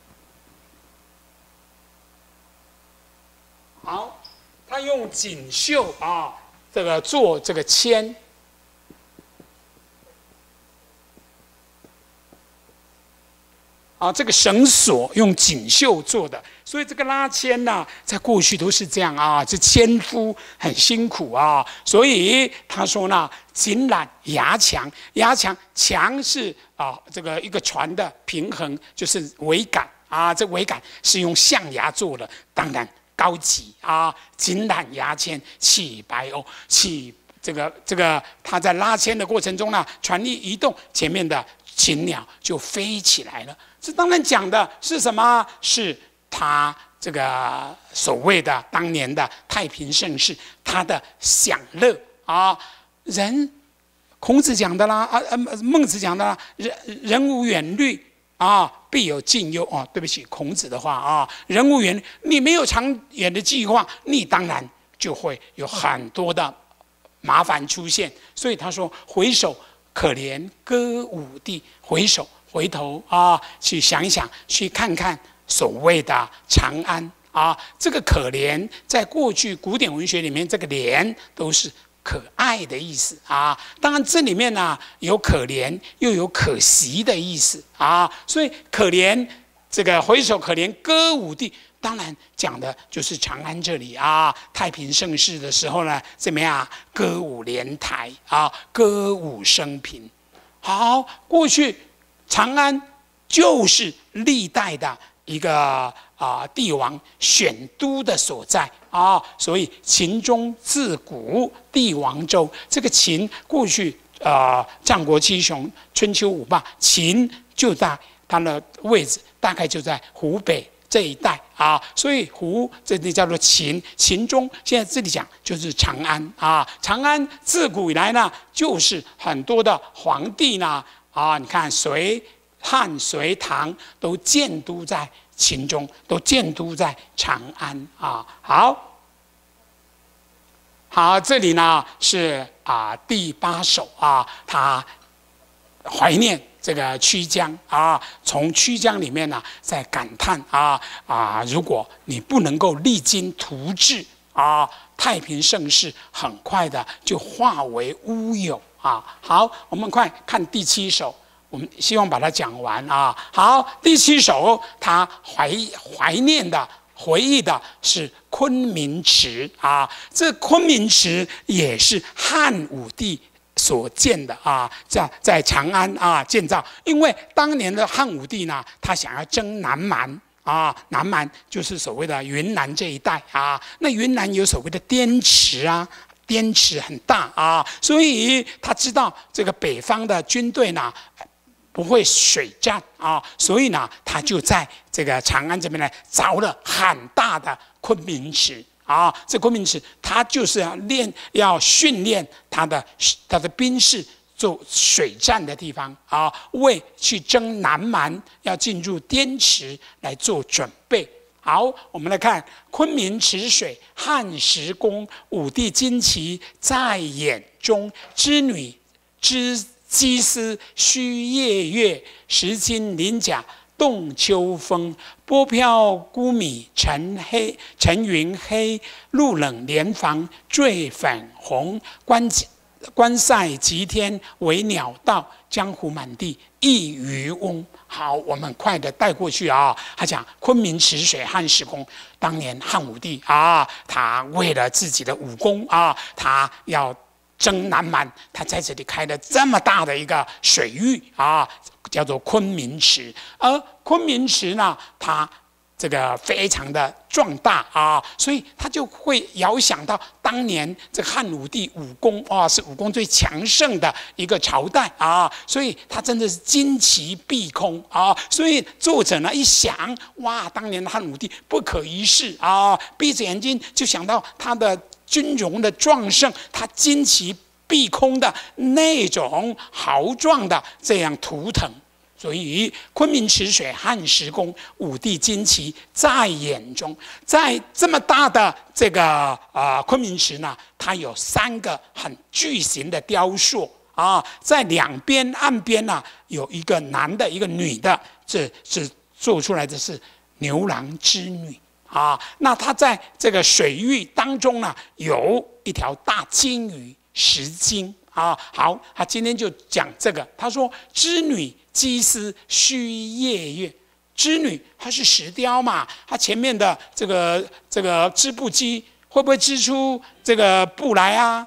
好，他用锦绣啊，这个做这个纤。啊，这个绳索用锦绣做的，所以这个拉纤呢，在过去都是这样啊，这纤夫很辛苦啊，所以他说呢，锦缆牙墙，牙墙墙是啊，这个一个船的平衡，就是桅杆啊，这桅杆是用象牙做的，当然高级啊，锦缆牙签起白鸥，起这个这个，他在拉纤的过程中呢，船一移动，前面的禽鸟就飞起来了。这当然讲的是什么？是他这个所谓的当年的太平盛世，他的享乐啊，人孔子讲的啦，啊呃孟子讲的啦，人人无远虑啊，必有近忧哦。对不起，孔子的话啊，人无远虑，你没有长远的计划，你当然就会有很多的麻烦出现。所以他说：“回首可怜歌舞地。”回首。回头啊，去想一想，去看看所谓的长安啊，这个可怜，在过去古典文学里面，这个怜都是可爱的意思啊。当然，这里面呢、啊、有可怜，又有可惜的意思啊。所以可怜这个回首可怜歌舞地，当然讲的就是长安这里啊，太平盛世的时候呢，怎么样？歌舞连台啊，歌舞升平。好，过去。长安就是历代的一个啊、呃、帝王选都的所在啊，所以秦中自古帝王州。这个秦过去啊、呃，战国七雄、春秋五霸，秦就在它的位置大概就在湖北这一带啊，所以湖这里叫做秦，秦中现在这里讲就是长安啊。长安自古以来呢，就是很多的皇帝呢啊，你看隋、汉、隋、唐都建都在秦中，都建都在长安啊。好。好，这里呢是啊第八首啊，他怀念这个曲江啊，从曲江里面呢在感叹啊啊，如果你不能够励精图治啊，太平盛世很快的就化为乌有啊。好，我们快看第七首。我们希望把它讲完啊。好，第七首他怀怀念的。回忆的是昆明池啊，这昆明池也是汉武帝所建的啊，在在长安啊建造。因为当年的汉武帝呢，他想要征南蛮啊，南蛮就是所谓的云南这一带啊。那云南有所谓的滇池啊，滇池很大啊，所以他知道这个北方的军队呢。不会水战啊，所以呢，他就在这个长安这边呢凿了很大的昆明池啊。这昆明池，他就是要练，要训练他的他的兵士做水战的地方啊，为去征南蛮，要进入滇池来做准备。好，我们来看昆明池水，汉时宫，武帝旌旗在眼中，织女织。鸡丝须夜月，石金鳞甲动秋风。波飘孤米沉黑，沉云黑。露冷帘房坠粉红。关关塞极天为鸟道，江湖满地一渔翁。好，我们快的带过去啊。他讲昆明池水，汉时宫。当年汉武帝啊，他为了自己的武功啊，他要。征南蛮，他在这里开了这么大的一个水域啊，叫做昆明池。而昆明池呢，它这个非常的壮大啊，所以他就会遥想到当年这个汉武帝武功啊，是武功最强盛的一个朝代啊，所以他真的是旌旗蔽空啊。所以作者呢一想，哇，当年的汉武帝不可一世啊，闭着眼睛就想到他的。军容的壮盛，他旌旗蔽空的那种豪壮的这样图腾，所以昆明池水，汉时宫，武帝旌旗在眼中。在这么大的这个啊、呃、昆明池呢，它有三个很巨型的雕塑啊，在两边岸边呢有一个男的，一个女的，这是做出来的是牛郎织女。啊，那它在这个水域当中呢，有一条大金鱼，石金啊。好，他今天就讲这个。他说：“织女机丝须夜月。”织女它是石雕嘛，它前面的这个这个织布机会不会织出这个布来啊？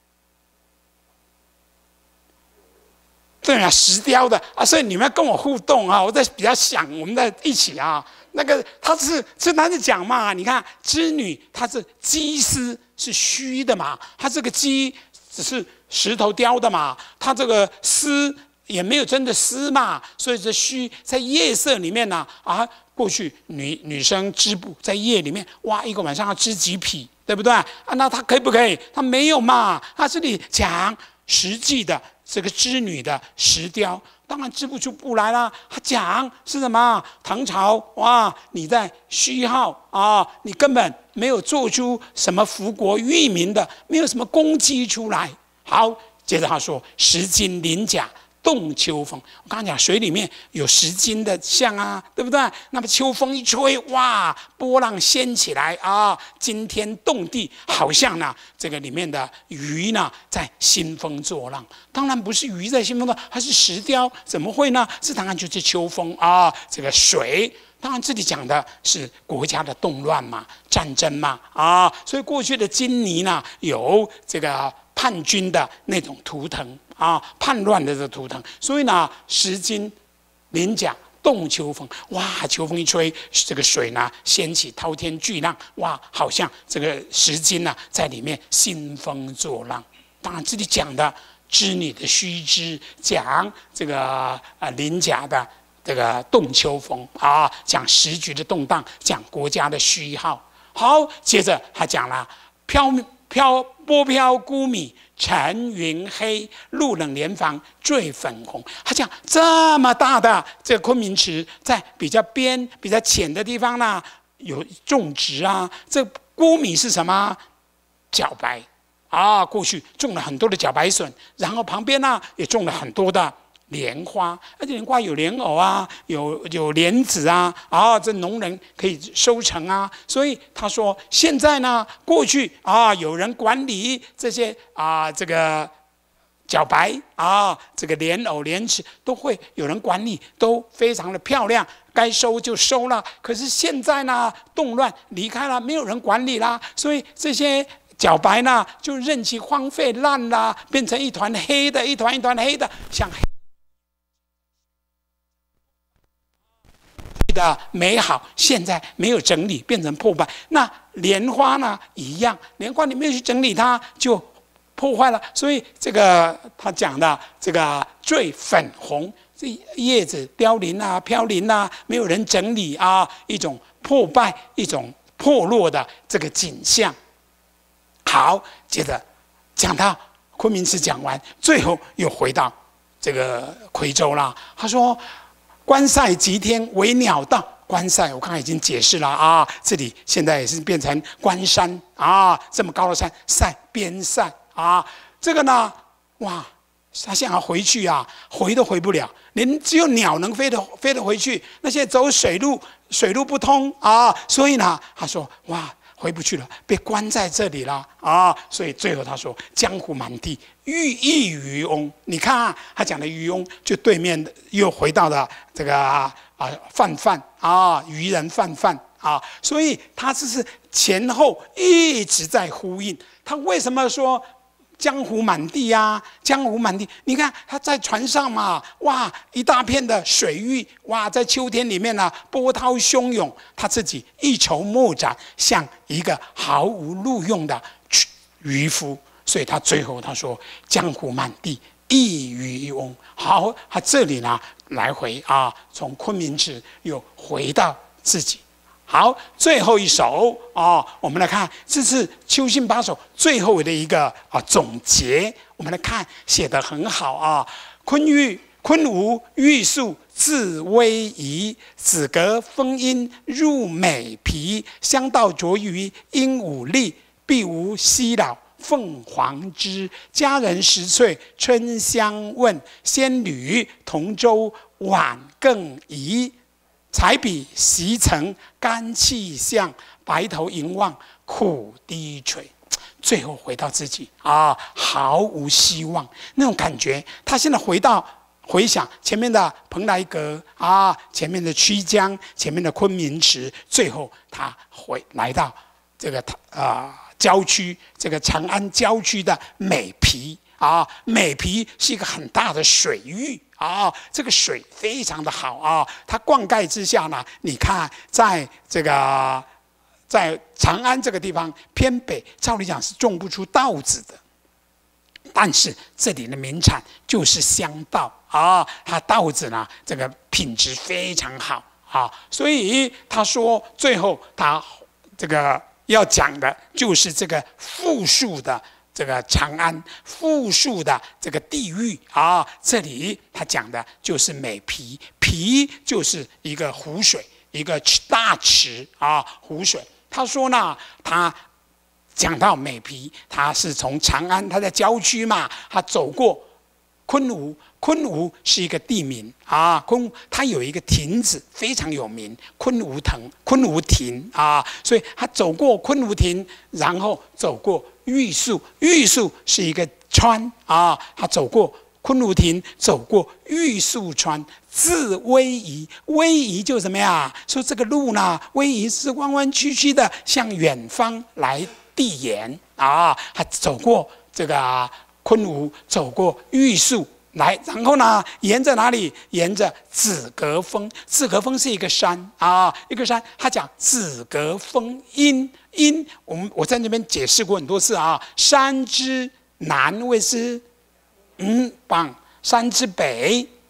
对啊，石雕的啊，所以你们要跟我互动啊，我在比较想，我们在一起啊。那个他是是男子讲嘛，你看织女她是机丝是虚的嘛，她这个机只是石头雕的嘛，她这个丝也没有真的丝嘛，所以这虚在夜色里面呢啊，过去女女生织布在夜里面，哇，一个晚上要织几匹，对不对啊？那她可以不可以？她没有嘛，她这里讲实际的这个织女的石雕。当然织不出布来啦。他讲是什么？唐朝哇，你在虚耗啊，你根本没有做出什么福国裕民的，没有什么功绩出来。好，接着他说：“石金鳞甲动秋风。”我刚刚讲水里面有石金的像啊，对不对？那么秋风一吹，哇，波浪掀起来啊，惊天动地，好像呢这个里面的鱼呢在兴风作浪。当然不是鱼在兴风作浪，它是石雕，怎么会呢？这当然就是秋风啊，这个水。当然这里讲的是国家的动乱嘛，战争嘛啊，所以过去的金泥呢有这个叛军的那种图腾。啊，叛乱的这个图腾，所以呢，石金鳞甲动秋风，哇，秋风一吹，这个水呢掀起滔天巨浪，哇，好像这个石金呢在里面兴风作浪。当然，这里讲的织女的须织，讲这个呃鳞甲的这个动秋风啊，讲时局的动荡，讲国家的虚耗。好，接着他讲了飘飘波飘孤米，沉云黑，露冷帘房坠粉红。他讲这么大的这个昆明池，在比较边、比较浅的地方呢，有种植啊。这孤米是什么？茭白啊，过去种了很多的茭白笋，然后旁边呢也种了很多的莲花，而且莲花有莲藕啊，有有莲子啊，啊，这农人可以收成啊。所以他说，现在呢，过去啊，有人管理这些啊，这个茭白啊，这个莲藕、莲子都会有人管理，都非常的漂亮，该收就收了。可是现在呢，动乱离开了，没有人管理啦，所以这些茭白呢，就任其荒废烂啦，变成一团黑的，一团一团黑的，像黑的美好，现在没有整理，变成破败。那莲花呢，一样，莲花你没有去整理它，就破坏了。所以这个他讲的这个坠粉红，这叶子凋零啊、飘零啊，没有人整理啊，一种破败、一种破落的这个景象。好，接着讲到昆明池讲完，最后又回到这个夔州啦。他说：“关塞极天为鸟道。”关塞我刚才已经解释了啊，这里现在也是变成关山啊，这么高的山，塞边塞啊，这个呢，哇，他现在要回去啊，回都回不了，连只有鸟能飞得飞得回去，那些走水路，水路不通啊，所以呢，他说哇。回不去了，被关在这里了啊！所以最后他说：“江湖满地，欲意渔翁。”你看啊，他讲的渔翁，就对面的又回到了这个啊泛泛啊，渔人泛泛啊。所以他这是前后一直在呼应。他为什么说江湖满地啊？江湖满地，你看他在船上嘛，哇，一大片的水域，哇，在秋天里面呢、啊，波涛汹涌，他自己一筹莫展，像一个毫无路用的渔夫。所以他最后他说：“江湖满地，一渔翁。”好，他这里呢来回啊，从昆明池又回到自己。好，最后一首啊，我们来看，这是秋兴八首最后的一个啊总结。我们来看，写得很好啊。昆玉、昆吾玉树自威仪，子格风音入美皮。香道着于鹦鹉立，必无西老凤凰枝。佳人时翠春香问，仙侣同舟晚更移。彩笔习成干气象，白头吟望苦低垂。最后回到自己啊，毫无希望那种感觉。他现在回到回想前面的蓬莱阁啊，前面的曲江，前面的昆明池，最后他回来到这个啊、呃、郊区，这个长安郊区的美皮啊，美皮是一个很大的水域。啊、哦，这个水非常的好啊、哦！它灌溉之下呢，你看，在这个在长安这个地方偏北，照理讲是种不出稻子的，但是这里的名产就是香稻啊、哦，它稻子呢，这个品质非常好啊、哦，所以他说，最后他这个要讲的就是这个富庶的。这个长安富庶的这个地域啊，这里他讲的就是美皮，皮就是一个湖水，一个大池啊，湖水。他说呢，他讲到美皮，他是从长安，他在郊区嘛，他走过昆吾，昆吾是一个地名啊，昆它有一个亭子非常有名，昆吾亭，昆吾亭啊，所以他走过昆吾亭，然后走过。玉树，玉树是一个川啊，他走过昆吾亭，走过玉树川，自威仪，威仪就怎么样？说这个路呢，威仪是弯弯曲曲的，向远方来递延啊。他走过这个、啊、昆吾，走过玉树。来，然后呢？沿着哪里？沿着紫阁峰。紫阁峰是一个山啊，一个山。他讲紫阁峰阴阴，我们我在那边解释过很多次啊。山之南谓之嗯邦，山之北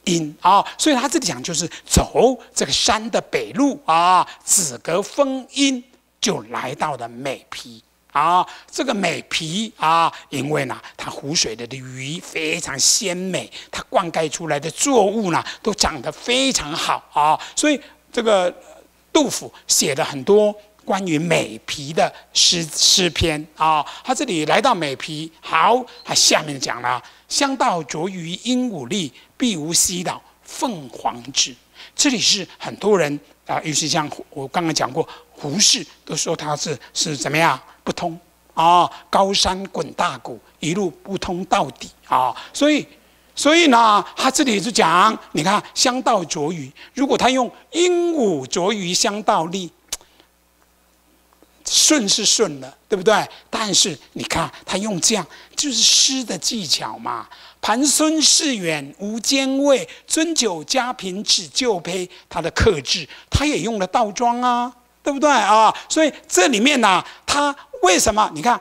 阴啊，所以他这里讲就是走这个山的北路啊，只隔峰阴就来到了美皮啊。这个美皮啊，因为呢，它湖水的鱼非常鲜美，它灌溉出来的作物呢，都长得非常好啊，所以这个杜甫写了很多关于美皮的诗诗篇啊。他这里来到美皮，好，他下面讲了：乡道着于鹦鹉立，碧无西老凤凰枝。这里是很多人啊，尤其像我刚刚讲过，胡适都说他是是怎么样不通啊，高山滚大谷，一路不通到底啊。所以，所以呢，他这里就讲，你看乡道着于，如果他用鹦鹉着于乡道立。顺是顺了，对不对？但是你看他用这样，就是诗的技巧嘛。盘孙市远无兼味，樽酒家贫只旧醅。他的克制，他也用了倒装啊，对不对啊？所以这里面呢、啊，他为什么？你看，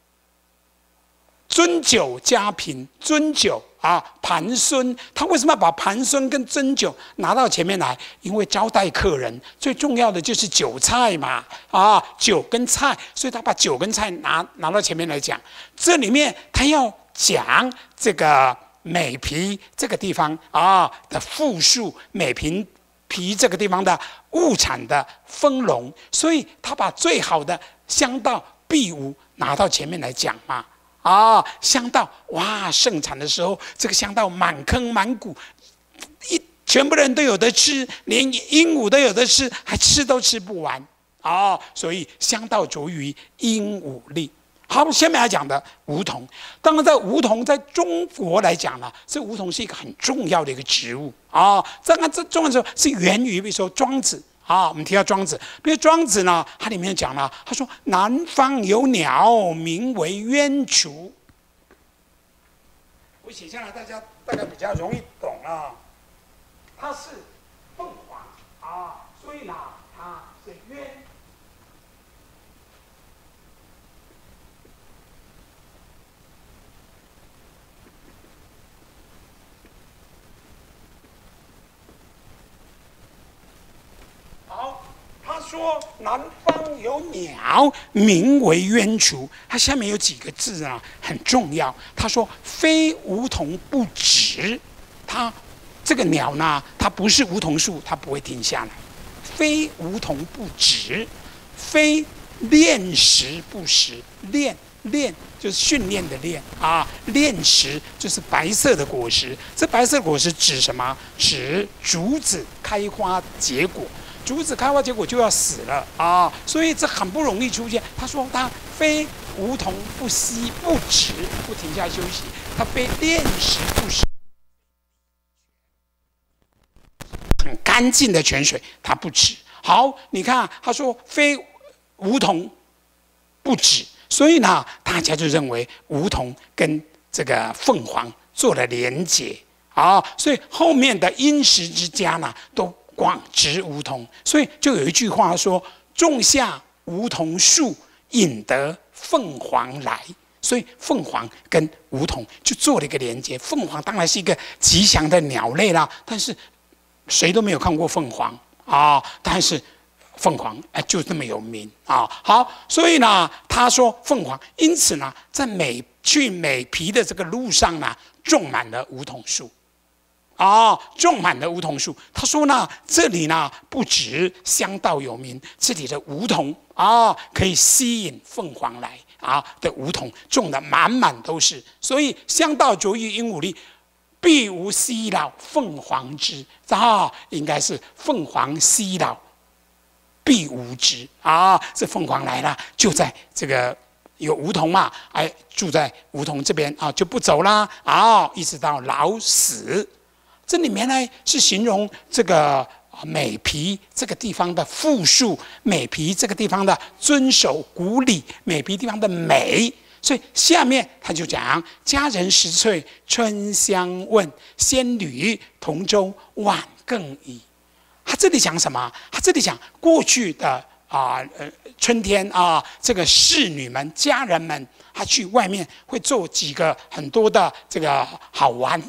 樽酒家贫，樽酒。啊，盘孙，他为什么要把盘孙跟斟酒拿到前面来？因为招待客人最重要的就是酒菜嘛，啊，酒跟菜，所以他把酒跟菜拿拿到前面来讲。这里面他要讲这个美皮这个地方啊的富庶，美平皮这个地方的物产的丰隆，所以他把最好的乡道碧梧拿到前面来讲嘛。啊，乡道哇盛产的时候，这个乡道满坑满谷，一全部人都有得吃，连鹦鹉都有得吃，还吃都吃不完啊！所以乡道着于鹦鹉立。好，下面来讲的梧桐，当然在梧桐在中国来讲呢，这梧桐是一个很重要的一个植物啊。当然这重要的时候是源于，比如说庄子。啊，我们提到庄子，比如庄子呢，它里面讲了，他说南方有鸟，名为鸢雏。我写下来，大家大概比较容易懂啊。它是凤凰啊，所以呢，它是鸢。好，他说南方有鸟，名为鸢雏。它下面有几个字啊，很重要。他说非梧桐不止，它这个鸟呢，它不是梧桐树，它不会停下来。非梧桐不止，非练石不食。练练就是训练的练啊，练石就是白色的果实。这白色的果实指什么？指竹子开花结果。竹子开花结果就要死了啊，所以这很不容易出现。他说他非梧桐不息不止，不停下休息，他非炼石不食，很干净的泉水他不止。好，你看他说非梧桐不止，所以呢，大家就认为梧桐跟这个凤凰做了连结啊，所以后面的殷实之家呢都广植梧桐，所以就有一句话说：“种下梧桐树，引得凤凰来。”所以凤凰跟梧桐就做了一个连接。凤凰当然是一个吉祥的鸟类啦，但是谁都没有看过凤凰啊，但是凤凰哎就这么有名啊。好，所以呢，他说凤凰，因此呢，在美去美皮的这个路上呢，种满了梧桐树。啊，种满了梧桐树。他说呢，这里呢不止乡道有名，这里的梧桐啊，可以吸引凤凰来啊的梧桐种的满满都是。所以乡道着于鹦鹉立，碧梧西老凤凰枝啊，应该是凤凰西老，碧梧枝啊。这凤凰来了，就在这个有梧桐嘛，哎，住在梧桐这边啊，就不走啦啊，一直到老死。这里面呢是形容这个美皮这个地方的富庶，美皮这个地方的遵守古礼，美皮地方的美。所以下面他就讲：佳人时翠春相问，仙侣同舟晚更矣。他这里讲什么？他这里讲过去的啊呃春天啊，这个侍女们、家人们，他去外面会做几个很多的这个好玩的。这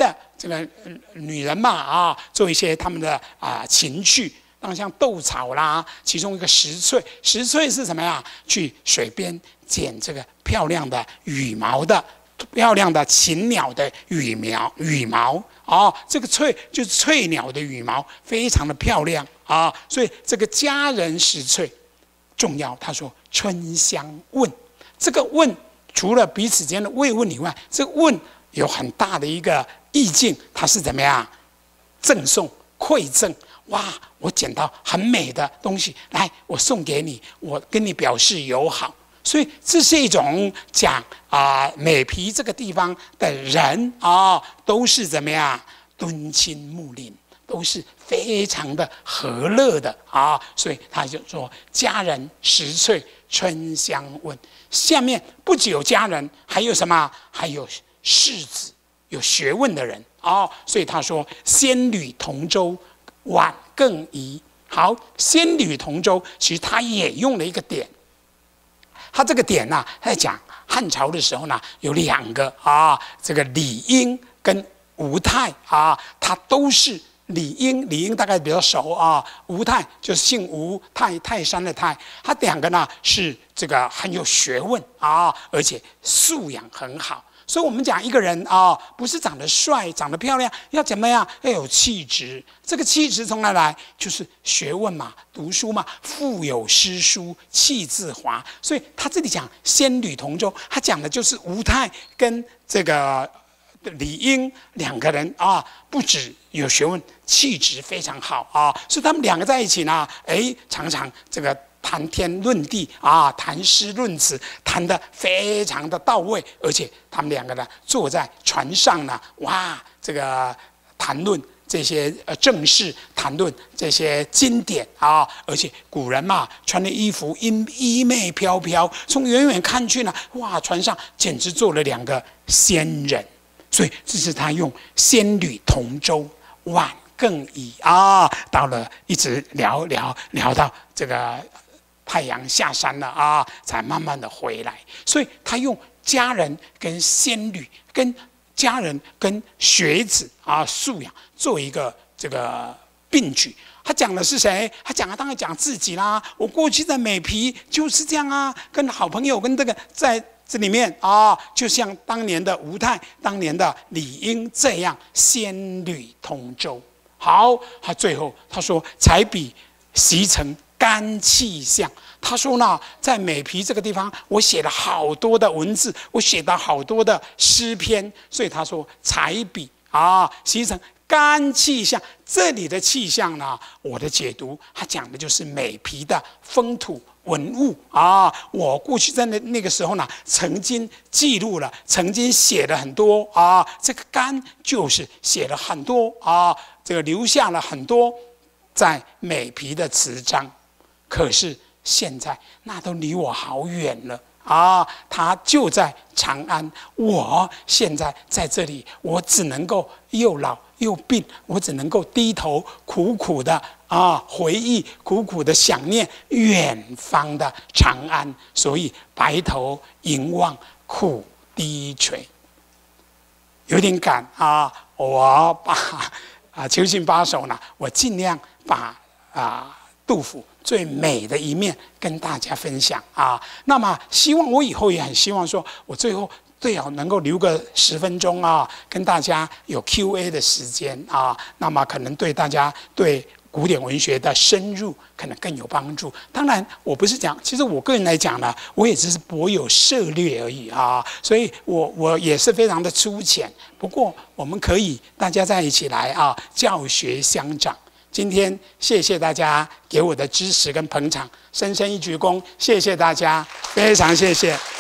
这个女人嘛啊，做一些他们的啊情趣。当然像斗草啦，其中一个石翠，石翠是什么呀？去水边捡这个漂亮的羽毛的。漂亮的禽鸟的羽毛，羽毛哦，这个翠就是翠鸟的羽毛，非常的漂亮啊、哦。所以这个佳人石翠重要。他说春香问，这个问除了彼此间的慰问以外，这个问有很大的一个意境，它是怎么样？赠送、馈赠。哇，我捡到很美的东西，来，我送给你，我跟你表示友好。所以这是一种讲啊、呃，美埤这个地方的人啊、哦，都是怎么样敦亲睦邻，都是非常的和乐的啊、哦。所以他就说佳人石翠春香问。下面不只有佳人，还有什么？还有士子，有学问的人哦。所以他说仙侣同舟，晚更宜。好，仙侣同舟，其实他也用了一个点。他这个点呢、啊，他在讲汉朝的时候呢，有两个啊，这个李英跟吴太啊，他都是李英，李英大概比较熟啊，吴太就是姓吴，泰泰山的泰，他两个呢是这个很有学问啊，而且素养很好。所以我们讲一个人啊、哦，不是长得帅、长得漂亮，要怎么样？要有气质。这个气质从哪来？就是学问嘛，读书嘛，腹有诗书气自华。所以他这里讲仙侣同舟，他讲的就是吴太跟这个李英两个人啊，不止有学问，气质非常好啊。所以他们两个在一起呢，哎，常常这个。谈天论地啊，谈诗论词，谈得非常的到位，而且他们两个呢，坐在船上呢，哇，这个谈论这些呃正事，谈论这些经典啊，而且古人嘛，穿的衣服衣衣袂飘飘，从远远看去呢，哇，船上简直坐了两个仙人，所以这是他用仙侣同舟，晚更宜啊，到了一直聊聊聊到这个。太阳下山了啊，才慢慢的回来。所以他用佳人跟仙侣，跟佳人跟学子啊素养做一个这个并举。他讲的是谁？他讲的当然讲自己啦。我过去在美埤就是这样啊，跟好朋友跟这个在这里面啊，就像当年的吴太、当年的李英这样仙侣同舟。好，他最后他说才比习成。肝气象，他说呢，在美埤这个地方，我写了好多的文字，我写了好多的诗篇，所以他说才比啊，形成肝气象。这里的气象呢，我的解读，他讲的就是美埤的风土文物啊。我过去在那那个时候呢，曾经记录了，曾经写了很多啊。这个肝就是写了很多啊，这个留下了很多在美埤的词章。可是现在那都离我好远了啊！他就在长安，我现在在这里，我只能够又老又病，我只能够低头苦苦的啊回忆，苦苦的想念远方的长安，所以白头吟望苦低垂，有点赶啊！我把啊囚信八首呢，我尽量把啊杜甫。最美的一面跟大家分享啊！那么希望我以后也很希望说，我最后最好能够留个十分钟啊，跟大家有 Q A 的时间啊。那么可能对大家对古典文学的深入可能更有帮助。当然，我不是讲，其实我个人来讲呢，我也只是颇有涉略而已啊，所以我我也是非常的粗浅。不过我们可以大家在一起来啊，教学相长。今天谢谢大家给我的支持跟捧场，深深一鞠躬，谢谢大家，非常谢谢。